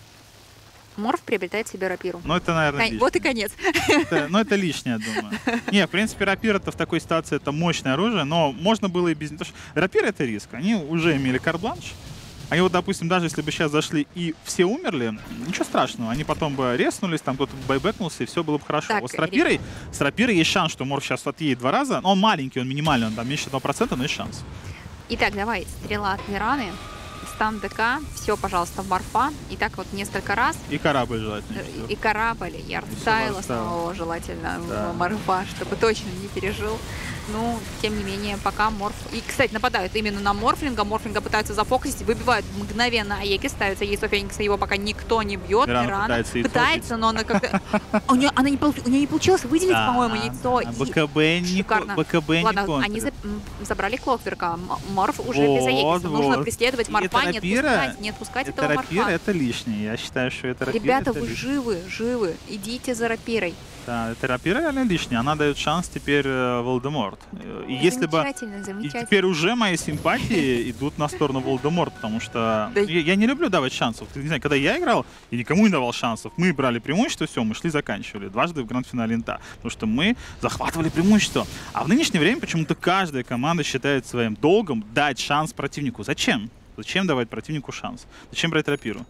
Морф приобретает себе рапиру. Ну это, наверное, лишнее. Вот и конец. Ну это лишнее, думаю. Не, в принципе, рапира-то в такой ситуации это мощное оружие, но можно было и без... Потому что рапира — это риск. Они уже имели карт-бланш. Они вот, допустим, даже если бы сейчас зашли и все умерли, ничего страшного. Они потом бы реснулись, там кто-то бы байбекнулся, и все было бы хорошо. Так, Вот с рапирой есть шанс, что Морф сейчас отъедет 2 раза. Но он маленький, он минимальный, он там меньше 1%, но есть шанс. Итак, давай, стрела от Мираны, стан ДК, все, пожалуйста, в Морфа. И так вот несколько раз. И корабль желательно. И корабль, и артстайла Артстайл. самого желательно Да. в Морфа, чтобы точно не пережил. Ну, тем не менее, пока Морф... И, кстати, нападают именно на Морфлинга. Морфлинга пытаются зафокусить, выбивают мгновенно Аеки, ставится яйцо Феникса, его пока никто не бьет. Мирана Мирана пытается яйцо пытается, но она как-то... У нее не получилось выделить, Да. по-моему, яйцо. И- БКБ не Шикарно. БКБ не Ладно, контрит. они забрали Клокверка. Морф уже без Вот, Аекиса. Нужно вот. преследовать И Морфа, это рапира, не отпускать Это этого рапира, Морфа. это лишнее. Я считаю, что это рапира. Ребята, это вы лишнее. живы. Идите за рапирой. Да, это рапира реально лишняя. Она дает шанс теперь Волдеморт. И если бы... Замечательно, И замечательно. теперь уже мои симпатии идут на сторону Волдеморт, потому что Да. я не люблю давать шансов. Ты не знаю, когда я играл, я никому не давал шансов. Мы брали преимущество, все, мы шли, заканчивали. Дважды в гранд-финале Инта. Потому что мы захватывали преимущество. А в нынешнее время почему-то каждая команда считает своим долгом дать шанс противнику. Зачем? Зачем давать противнику шанс? Зачем брать рапиру?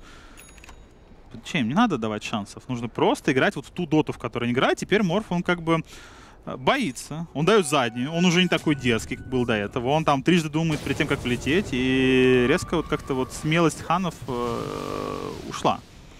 Зачем? Не надо давать шансов. Нужно просто играть вот в ту доту, в которой они играют. Теперь Морф, он как бы боится, он дает заднюю, он уже не такой дерзкий, как был до этого, он там трижды думает перед тем, как влететь, и резко вот как-то вот смелость ханов ушла.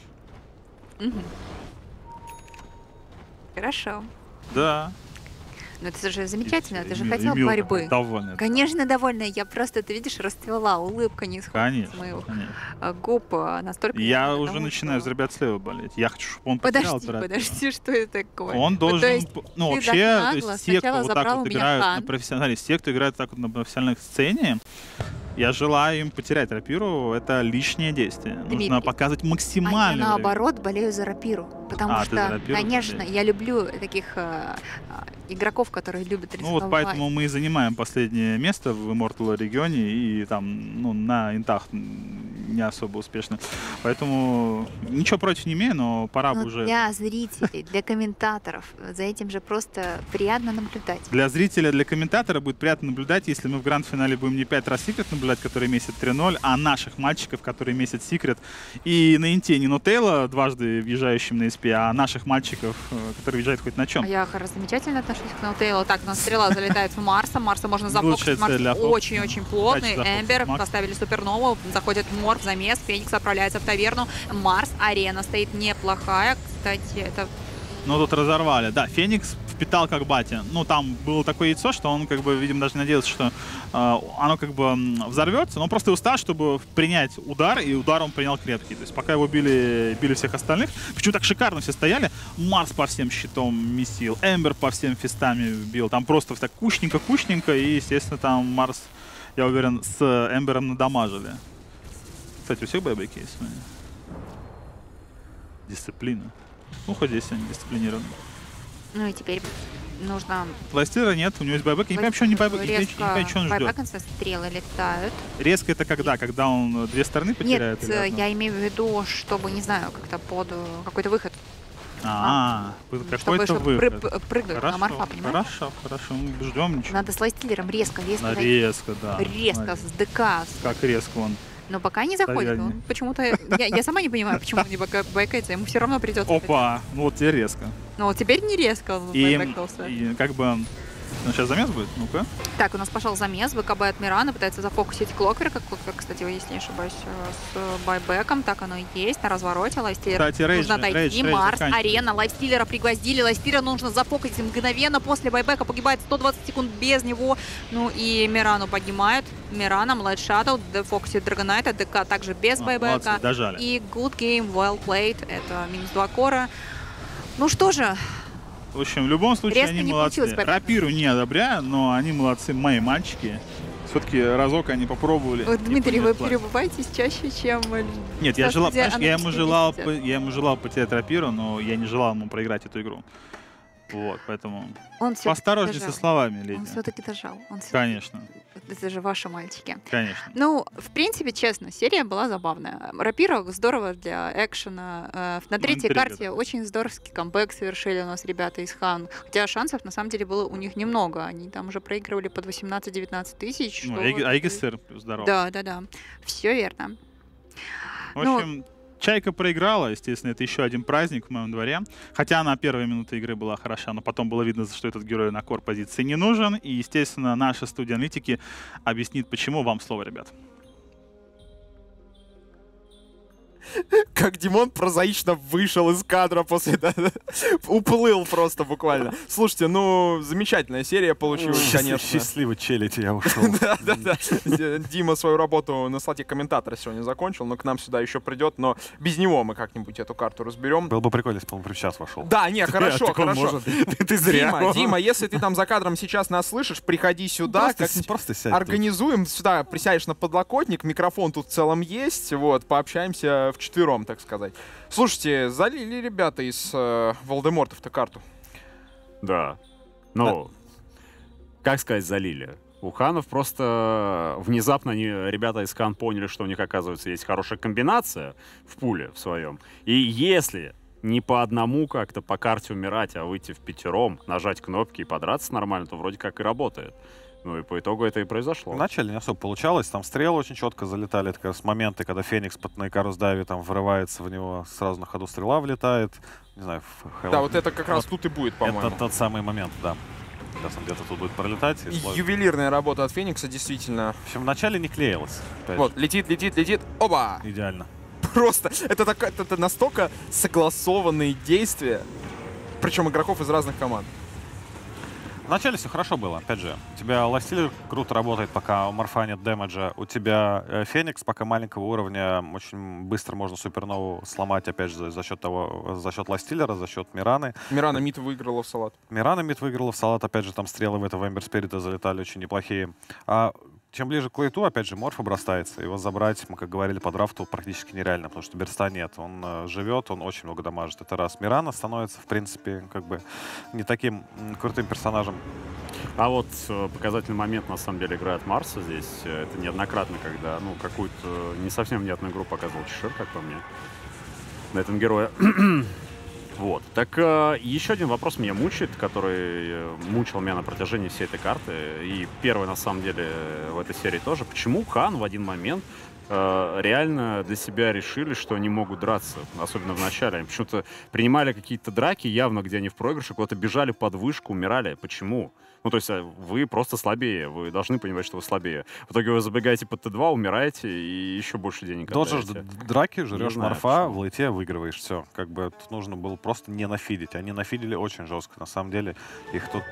Хорошо. Да. Ну это же замечательно, ты же И хотел Милка борьбы. довольна. Конечно, довольная. Я просто, ты видишь, расцвела, улыбка не сходит с Конечно, моих конечно. губ настолько... Я потому уже что- начинаю за ребят слева болеть. Я хочу, чтобы он потерял Подожди, что это такое? Он должен... То есть ну, ты вообще, так то нагло есть те, кто сначала вот так забрал вот у меня играют на хан. профессионале, те, кто играет так вот на профессиональной сцене, я желаю им потерять рапиру. Это лишнее действие. Дмитрий, Нужно показывать А я максимально. наоборот болею за рапиру. Потому ты за что, рапиру конечно, болеешь. я люблю таких игроков, которые любят Ну рисковать. вот поэтому мы и занимаем последнее место в Immortal регионе и там, ну, на интах не особо успешно. Поэтому ничего против не имею, но пора бы Но уже... для зрителей, для комментаторов, за этим же просто приятно наблюдать. Для зрителя, для комментатора будет приятно наблюдать, если мы в гранд-финале будем не 5 раз секрет наблюдать, который месяц 3-0, а наших мальчиков, которые месяц секрет. И на инте не Нутейла, дважды въезжающим на СП, а наших мальчиков, которые въезжают хоть на чем. А я замечательно отношусь к Наутейлу. Так, у нас стрела залетает в Марса. Марса можно зафокусить. Лучшая цель для Марс фокуса. очень-очень плотный. Удачи зафокусить Эмбер Марс. поставили супернову. Заходит Морф, замес. Феникс отправляется в таверну. Марс, арена стоит неплохая. Кстати, это... Ну, тут разорвали. Да, Феникс впитал как батя. Ну, там было такое яйцо, что он, как бы, видимо, даже надеялся, что оно, как бы, взорвется. Но он просто устал, чтобы принять удар, и удар он принял крепкий. То есть, пока его били всех остальных. Почему так шикарно все стояли? Марс по всем щитам месил, Эмбер по всем фистами бил. Там просто так кучненько, и, естественно, там Марс, я уверен, с Эмбером надамажили. Кстати, у всех байбеки есть? Дисциплина. Ну, хоть здесь они дисциплинированы. Ну и теперь нужно... Лайстера нет, у него есть байбек. Я не понимаю, почему он не байбек, я не понимаю, что он ждет. Байбеком стрелы летают. Резко это когда? Когда он две стороны потеряет? Нет, или одну? я имею в виду, чтобы, не знаю, как-то под какой-то выход. Какой-то Чтобы выход. прыгнуть на Марфа, понимаешь? Хорошо, мы ждем ничего. Надо с лайстиллером резко Резко, да. резко, Смотри, с ДК. как резко он. Но пока не заходит. Стояние. Он почему-то... Я сама не понимаю, почему он не байкается. Ему все равно придется. Опа, ну вот тебе резко. Ну вот теперь не резко он байбекнулся. И как бы... Ну, сейчас замес будет? Ну-ка. Так, у нас пошел замес. ВКБ от Мирана пытается зафокусить Клоквер. Клоквер, кстати, если не ошибаюсь, с байбеком. Так оно и есть. На развороте. Лайфстиллер Кстати, нужно отойти. рейдж Марс, заканчивается. арена. Лайфстиллера пригвоздили. Лайфстиллера нужно зафокусить мгновенно. После байбека погибает 120 секунд без него. Ну и Мирану поднимают. Мирана, Млэд Shadow, дефоксит Драгонайта. ДК также без байбека. Молодцы, дожали. И good game, well played. Это минус 2 кора. Ну что же, В общем, в любом случае резко они не молодцы. получилось победить. Рапиру не одобряю, но они молодцы, мои мальчики. Все-таки разок они попробовали. вот, и Дмитрий, вы понеслась. перебываетесь чаще, чем... Нет, я желал, Здравствуйте, понимаешь, аналитический я ему желал потерять рапиру, но я не желал ему проиграть эту игру. Вот, поэтому Он всё-таки поосторожней со дожал. словами, Он леди. все-таки дожал. Конечно, Это же ваши мальчики. конечно. Ну, в принципе, честно, серия была забавная. Рапира здорово для экшена. На третьей интрига, карте да. очень здоровский камбэк совершили у нас ребята из Хан. Хотя шансов, на самом деле, было у них немного. Они там уже проигрывали под 18-19 тысяч. Ну, что Айгесер здорово. Да. Все верно. В общем, Чайка проиграла, естественно, это еще один праздник в моем дворе. Хотя она первые минуты игры была хороша, но потом было видно, что этот герой на кор-позиции не нужен. И, естественно, наша студия аналитики объяснит, почему. Вам слово, ребят. Как Димон прозаично вышел из кадра после... Уплыл просто буквально. Слушайте, ну, замечательная серия получилась, конечно. Счастливый челядь, я ушел. Да. Дима свою работу на слоте комментатора сегодня закончил, но к нам сюда еще придет, но без него мы как-нибудь эту карту разберем. Было бы прикольно, если бы он прямо сейчас вошел. Да, не, хорошо, Так он хорошо. может. Ты зря. Дима, если ты там за кадром сейчас нас слышишь, приходи сюда, Просто сядь. организуем сюда, присядешь на подлокотник, микрофон тут в целом есть, вот, пообщаемся вчетвером, так сказать. Слушайте, залили ребята из Волдемортов-то карту? Да. Ну, как сказать, залили. У ханов просто внезапно ребята из Хан поняли, что у них, оказывается, есть хорошая комбинация в пуле в своем. И если не по одному как-то по карте умирать, а выйти в пятером, нажать кнопки и подраться нормально, то вроде как и работает. Ну и по итогу это и произошло. Вначале не особо получалось, там стрелы очень четко залетали, это как раз моменты, когда Феникс на Икарус Дайве там врывается в него, сразу на ходу стрела влетает, не знаю, Да, вот это как раз тут и будет, по-моему. Это тот самый момент, да. Сейчас он где-то тут будет пролетать. И Ювелирная работа от Феникса, действительно. В общем, вначале не клеилось. Вот, летит, летит, летит. Оба! Идеально. Просто, это настолько согласованные действия. Причем игроков из разных команд. Вначале все хорошо было. Опять же, у тебя Ластилер круто работает, пока у Морфа нет дэмэджа. У тебя Феникс пока маленького уровня. Очень быстро можно Супернову сломать, опять же, за счет Ластилера, за счет Мираны. Мирана мид выиграла в салат. Мирана мид выиграла в салат. Опять же, там стрелы в этого Эмбер Спирита залетали очень неплохие. А чем ближе к лейту, опять же, Морф обрастается. Его забрать, мы, как говорили, по драфту практически нереально, потому что берста нет. Он живет, он очень много дамажит. Это раз. Мирана становится, в принципе, как бы не таким крутым персонажем. А вот показательный момент, на самом деле, играет Марса здесь. Это неоднократно, когда, ну, какую-то не совсем внятную игру показывал Чешир, как по мне, на этом герое. Вот. Так, еще один вопрос меня мучает, который мучил меня на протяжении всей этой карты. И первый, на самом деле, в этой серии тоже. Почему Хан в один момент реально для себя решили, что они могут драться, особенно в начале. Они почему-то принимали какие-то драки, явно, где они в проигрыше, куда-то бежали под вышку, умирали. Почему? Ну, то есть вы просто слабее, вы должны понимать, что вы слабее. В итоге вы забегаете под Т2, умираете и еще больше денег Доджишь драки, жрешь Морфа, почему. в лейте выигрываешь. Все. Как бы тут нужно было просто не нафидить. Они нафидили очень жестко. На самом деле их тут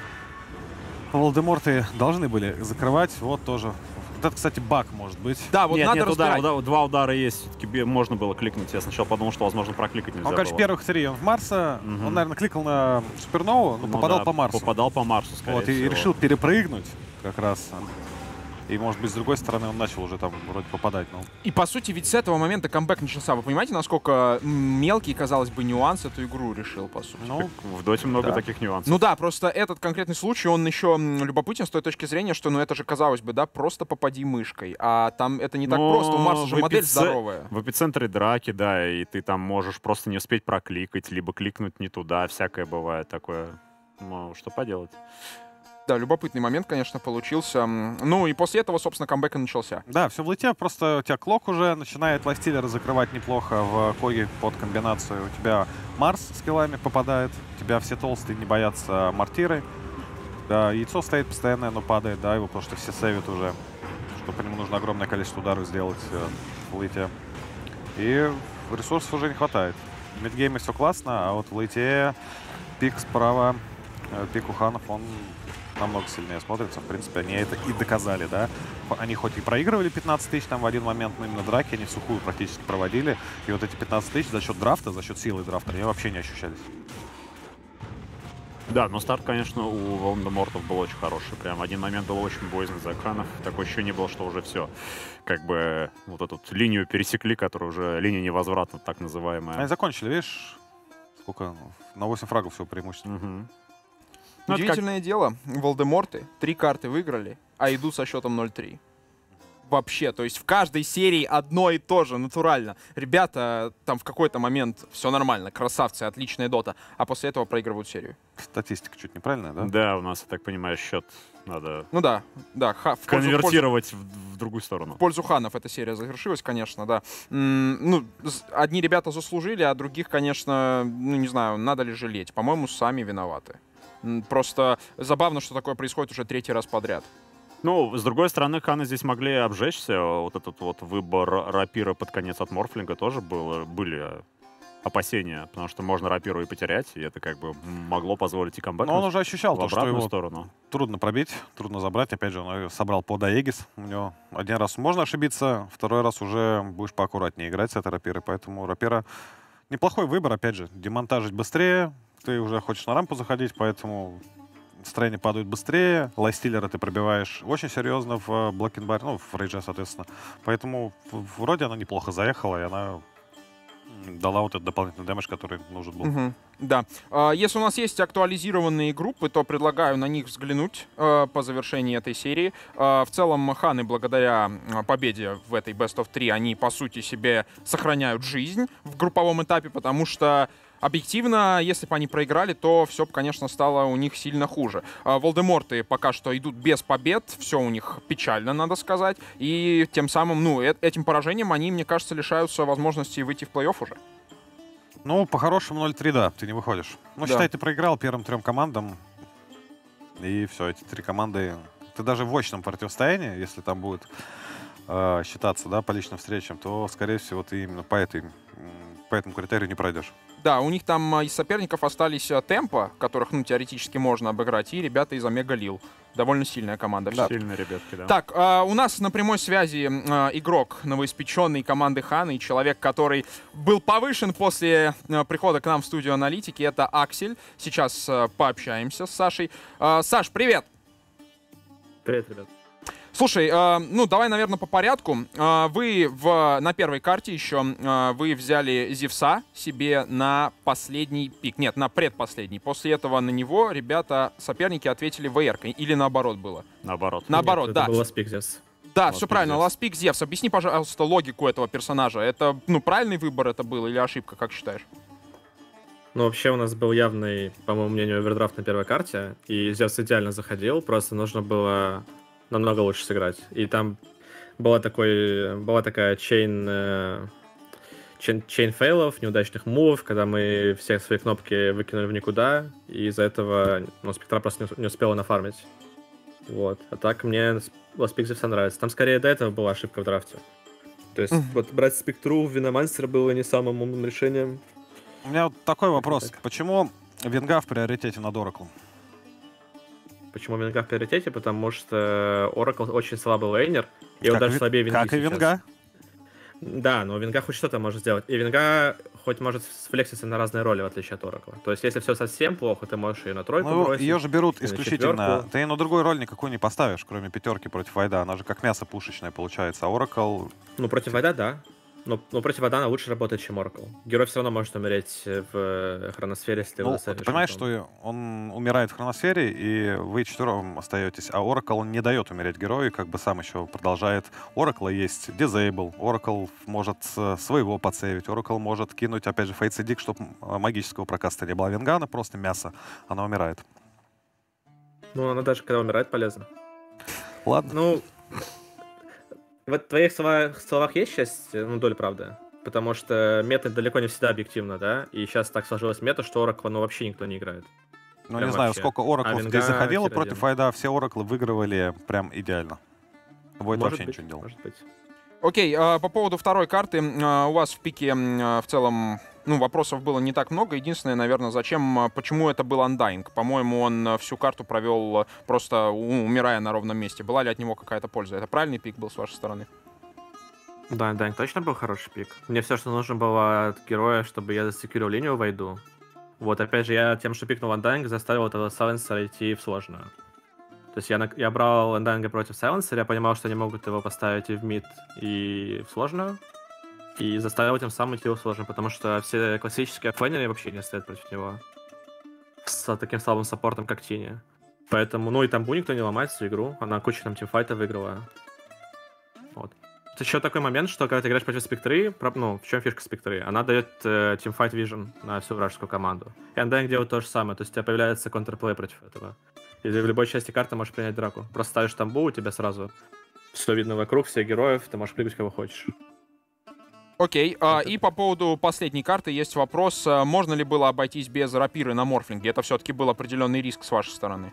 Волдеморты должны были закрывать. Вот тоже. Вот это, кстати, баг может быть. Да, вот Нет, надо разбирать. два удара есть. Все-таки можно было кликнуть. Я сначала подумал, что, возможно, прокликать нельзя Он, конечно, было. первых 3 он в Марса. Мгм. Он, наверное, кликал на Супернову, но Ну попадал да, по Марсу. Попадал по Марсу, скорее Вот, и всего. решил перепрыгнуть как раз. И, может быть, с другой стороны он начал уже там вроде попадать. Но... И по сути, ведь с этого момента камбэк начался. Вы понимаете, насколько мелкий, казалось бы, нюанс эту игру решил, по сути? Ну, В Доте много Да. таких нюансов. Ну да, просто этот конкретный случай, он еще любопытен с той точки зрения, что, ну это же, казалось бы, да, просто попади мышкой. А там это не так Но просто, у Марса же в модель эпице- здоровая. В эпицентре драки, да, и ты там можешь просто не успеть прокликать, либо кликнуть не туда, всякое бывает такое. Ну, что поделать. Да, любопытный момент, конечно, получился. Ну и после этого, собственно, камбэк и начался. да, все в лете, просто у тебя Клок уже начинает Ластилера закрывать неплохо в Коге под комбинацию. У тебя Марс с киллами попадает, у тебя все толстые не боятся мортиры. Да, яйцо стоит постоянно, но падает, да, его, потому что все сейвят уже, что по нему нужно огромное количество ударов сделать в лейте. И ресурсов уже не хватает. В мидгейме все классно, а вот в лейте пик справа, пик у Ханов, он намного сильнее смотрится. В принципе, они это и доказали, да. Они хоть и проигрывали 15 тысяч там в один момент, но именно драки они в сухую практически проводили. И вот эти 15 тысяч за счет драфта, за счет силы драфта, они вообще не ощущались. Да, но старт, конечно, у Волдемортов был очень хороший. Прям один момент был очень боязный за экранов. Такое ощущение было, что уже все. Как бы вот эту линию пересекли, которая уже линия невозврата, так называемая. Они закончили, видишь, сколько? На 8 фрагов всего преимущество. Мгм. Ну, это как- Удивительное дело, Волдеморты 3 карты выиграли, а идут со счетом 0-3. Вообще, то есть в каждой серии одно и то же, натурально. Ребята там в какой-то момент все нормально, красавцы, отличная дота, а после этого проигрывают серию. Статистика чуть неправильная, да? Да, у нас, я так понимаю, счет надо Ну да, да, в конвертировать в другую сторону. пользу Ханов эта серия завершилась, конечно, да. Ну, одни ребята заслужили, а других, конечно, ну не знаю, надо ли жалеть. По-моему, сами виноваты. Просто забавно, что такое происходит уже 3-й раз подряд. Ну, с другой стороны, Ханы здесь могли обжечься. Вот этот вот выбор рапира под конец от Морфлинга тоже были опасения, потому что можно рапиру и потерять, и это как бы могло позволить и камбэк Но он уже ощущал в то, что обратную его сторону. трудно пробить, трудно забрать. Опять же, он ее собрал под Аегис. У него один раз можно ошибиться, второй раз уже будешь поаккуратнее играть с этой рапирой. Поэтому рапира неплохой выбор, опять же. Демонтажить быстрее, ты уже хочешь на рампу заходить, поэтому строения падают быстрее. Лайстиллера ты пробиваешь очень серьезно в Блэкенбар, ну, в Рейдже, соответственно. Поэтому вроде она неплохо заехала, и она дала вот этот дополнительный дэмэдж, который нужен был. Мгм. Да. Если у нас есть актуализированные группы, то предлагаю на них взглянуть по завершении этой серии. В целом, Ханы, благодаря победе в этой Best of 3, они, по сути, себе сохраняют жизнь в групповом этапе, потому что объективно, если бы они проиграли, то все, конечно, стало у них сильно хуже. Волдеморты пока что идут без побед, все у них печально, надо сказать, и тем самым, ну, этим поражением они, мне кажется, лишаются возможности выйти в плей-офф уже. Ну, по-хорошему 0-3, да, ты не выходишь. Ну, Да. считай, ты проиграл первым 3 командам. И все, эти три команды... Ты даже в очном противостоянии, если там будет считаться, да, по личным встречам, то, скорее всего, ты именно по этому критерию не пройдешь. Да, у них там из соперников остались Темпо, которых, ну, теоретически можно обыграть, и ребята из Омега Лил. Довольно сильная команда. Да. Сильные ребятки, да. Так, у нас на прямой связи игрок новоиспеченной команды Хана и человек, который был повышен после прихода к нам в студию аналитики, это Аксель. Сейчас пообщаемся с Сашей. Саш, привет! Привет, ребят. Слушай, ну давай, наверное, по порядку. Вы на первой карте еще вы взяли Зевса себе на последний пик. Нет, на предпоследний. После этого на него ребята, соперники, ответили ВР-кой. Или наоборот было? Наоборот. Наоборот, Нет, да. это был Ласпик здесь. Да, Last все Pick правильно. Зевс. Last Pick Зевс. Объясни, пожалуйста, логику этого персонажа. Это, ну, правильный выбор это был или ошибка, как считаешь? Ну, вообще у нас был явный, по моему мнению, овердрафт на первой карте, и Зевс идеально заходил, просто нужно было намного лучше сыграть. И там была такая чейн фейлов, неудачных мувов, когда мы все свои кнопки выкинули в никуда, и из-за этого спектра просто не успела нафармить. Вот. А так мне Ласпик Зевса нравится. Там скорее до этого была ошибка в драфте. То есть вот брать спектру в Виномансера было не самым умным решением. У меня вот такой вопрос. Так. Почему Венга в приоритете над Oracle? Почему Венга в приоритете? Потому что Oracle очень слабый лейнер, и он даже слабее Венги Как и сейчас. Венга? Да, но Венга хоть что-то может сделать. И Венга хоть может сфлекситься на разные роли, в отличие от Oracle. То есть, если все совсем плохо, ты можешь ее на тройку Ну, бросить. ее же берут и на исключительно... четверку. Ты ее на другой роль никакой не поставишь, кроме пятерки против Вайда. Она же как мясо пушечное получается. А Oracle... Ну, против Вайда, да. Но против Вайда она лучше работает, чем Oracle. Герой все равно может умереть в хроносфере, если Ну, его ты понимаешь, что он умирает в хроносфере, и вы четвером остаетесь, а Oracle не дает умереть герою, как бы сам еще продолжает. Oracle есть Disable, Oracle может своего подсейвить, Oracle может кинуть, опять же, Fates Edict, чтобы магического прокаста не было. Венгана просто мясо, она умирает. Ну, она даже когда умирает, полезна. Ладно. Ну, в твоих словах есть часть, ну, доля правды. Потому что мета далеко не всегда объективна, да? И сейчас так сложилась мета, что Oracle, ну, вообще никто не играет. Ну, Прям не знаю, вообще. сколько Oracle Венга здесь заходило тир-1. против Вайда, все Oracle выигрывали прям идеально. Войд Может вообще быть, ничего не делал. может быть. Окей, по поводу второй карты. У вас в пике в целом, ну, вопросов было не так много. Единственное, наверное, почему это был Undying? По-моему, он всю карту провел просто умирая на ровном месте. Была ли от него какая-то польза? Это правильный пик был с вашей стороны? Да, точно был хороший пик. Мне все, что нужно было от героя, чтобы я засекурил линию войду. Вот, опять же, я тем, что пикнул Undying, заставил этого Сайленсера идти в сложную. То есть я брал Undying против Сайленсера, я понимал, что они могут его поставить и в мид, и в сложную. И заставил тем самым идти в сложную, потому что все классические оффлейнеры вообще не стоят против него. С таким слабым саппортом, как Тини. Поэтому, ну и там никто не ломает всю игру. Она кучу там тимфайта выиграла. Вот. Еще такой момент, что когда ты играешь против спектры, ну, в чем фишка спектры? Она дает teamfight vision на всю вражескую команду. И Undying делает то же самое, то есть у тебя появляется контрплей против этого. И в любой части карты можешь принять драку. Просто ставишь тамбу, у тебя сразу все видно вокруг, всех героев, ты можешь прыгать кого хочешь. Окей, и по поводу последней карты есть вопрос. Можно ли было обойтись без рапиры на морфлинге? Это все-таки был определенный риск с вашей стороны.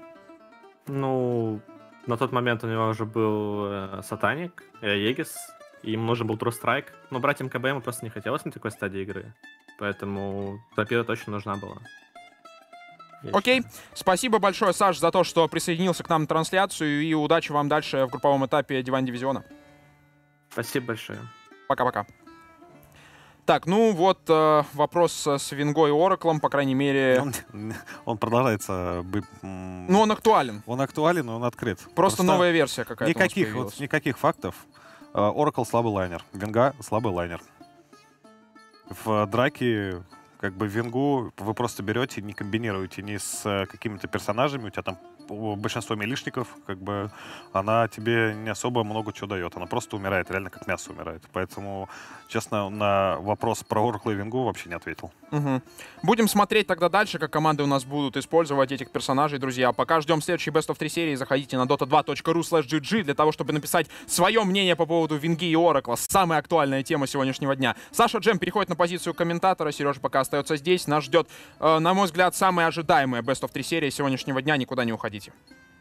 Ну, на тот момент у него уже был Сатаник, Егис, и ему нужен был True Strike. Но брать МКБ ему просто не хотелось на такой стадии игры. Поэтому рапира точно нужна была. Окей, спасибо большое, Саш, за то, что присоединился к нам на трансляцию, и удачи вам дальше в групповом этапе Divine Дивизиона. Спасибо большое. Пока-пока. Так, ну вот вопрос с Венгой и Ораклом, по крайней мере... Он продолжается... Ну, он актуален. Он актуален, но он открыт. Просто новая версия какая-то Никаких фактов. Oracle слабый лайнер. Венга слабый лайнер. В драке как бы Венгу вы просто берете, не комбинируете ни с какими-то персонажами, у тебя там большинство милишников, как бы она тебе не особо много чего дает. Она просто умирает, реально как мясо умирает. Поэтому, честно, на вопрос про Oracle и Венгу вообще не ответил. Угу. Будем смотреть тогда дальше, как команды у нас будут использовать этих персонажей, друзья. Пока ждем следующий Best of 3 серии, заходите на dota2.ru/gg для того, чтобы написать свое мнение по поводу Венги и Оракла. Самая актуальная тема сегодняшнего дня. Саша Джем переходит на позицию комментатора, Сережа пока остается здесь. Нас ждет, на мой взгляд, самая ожидаемая Best of 3 серия сегодняшнего дня. Никуда не уходите. проводите.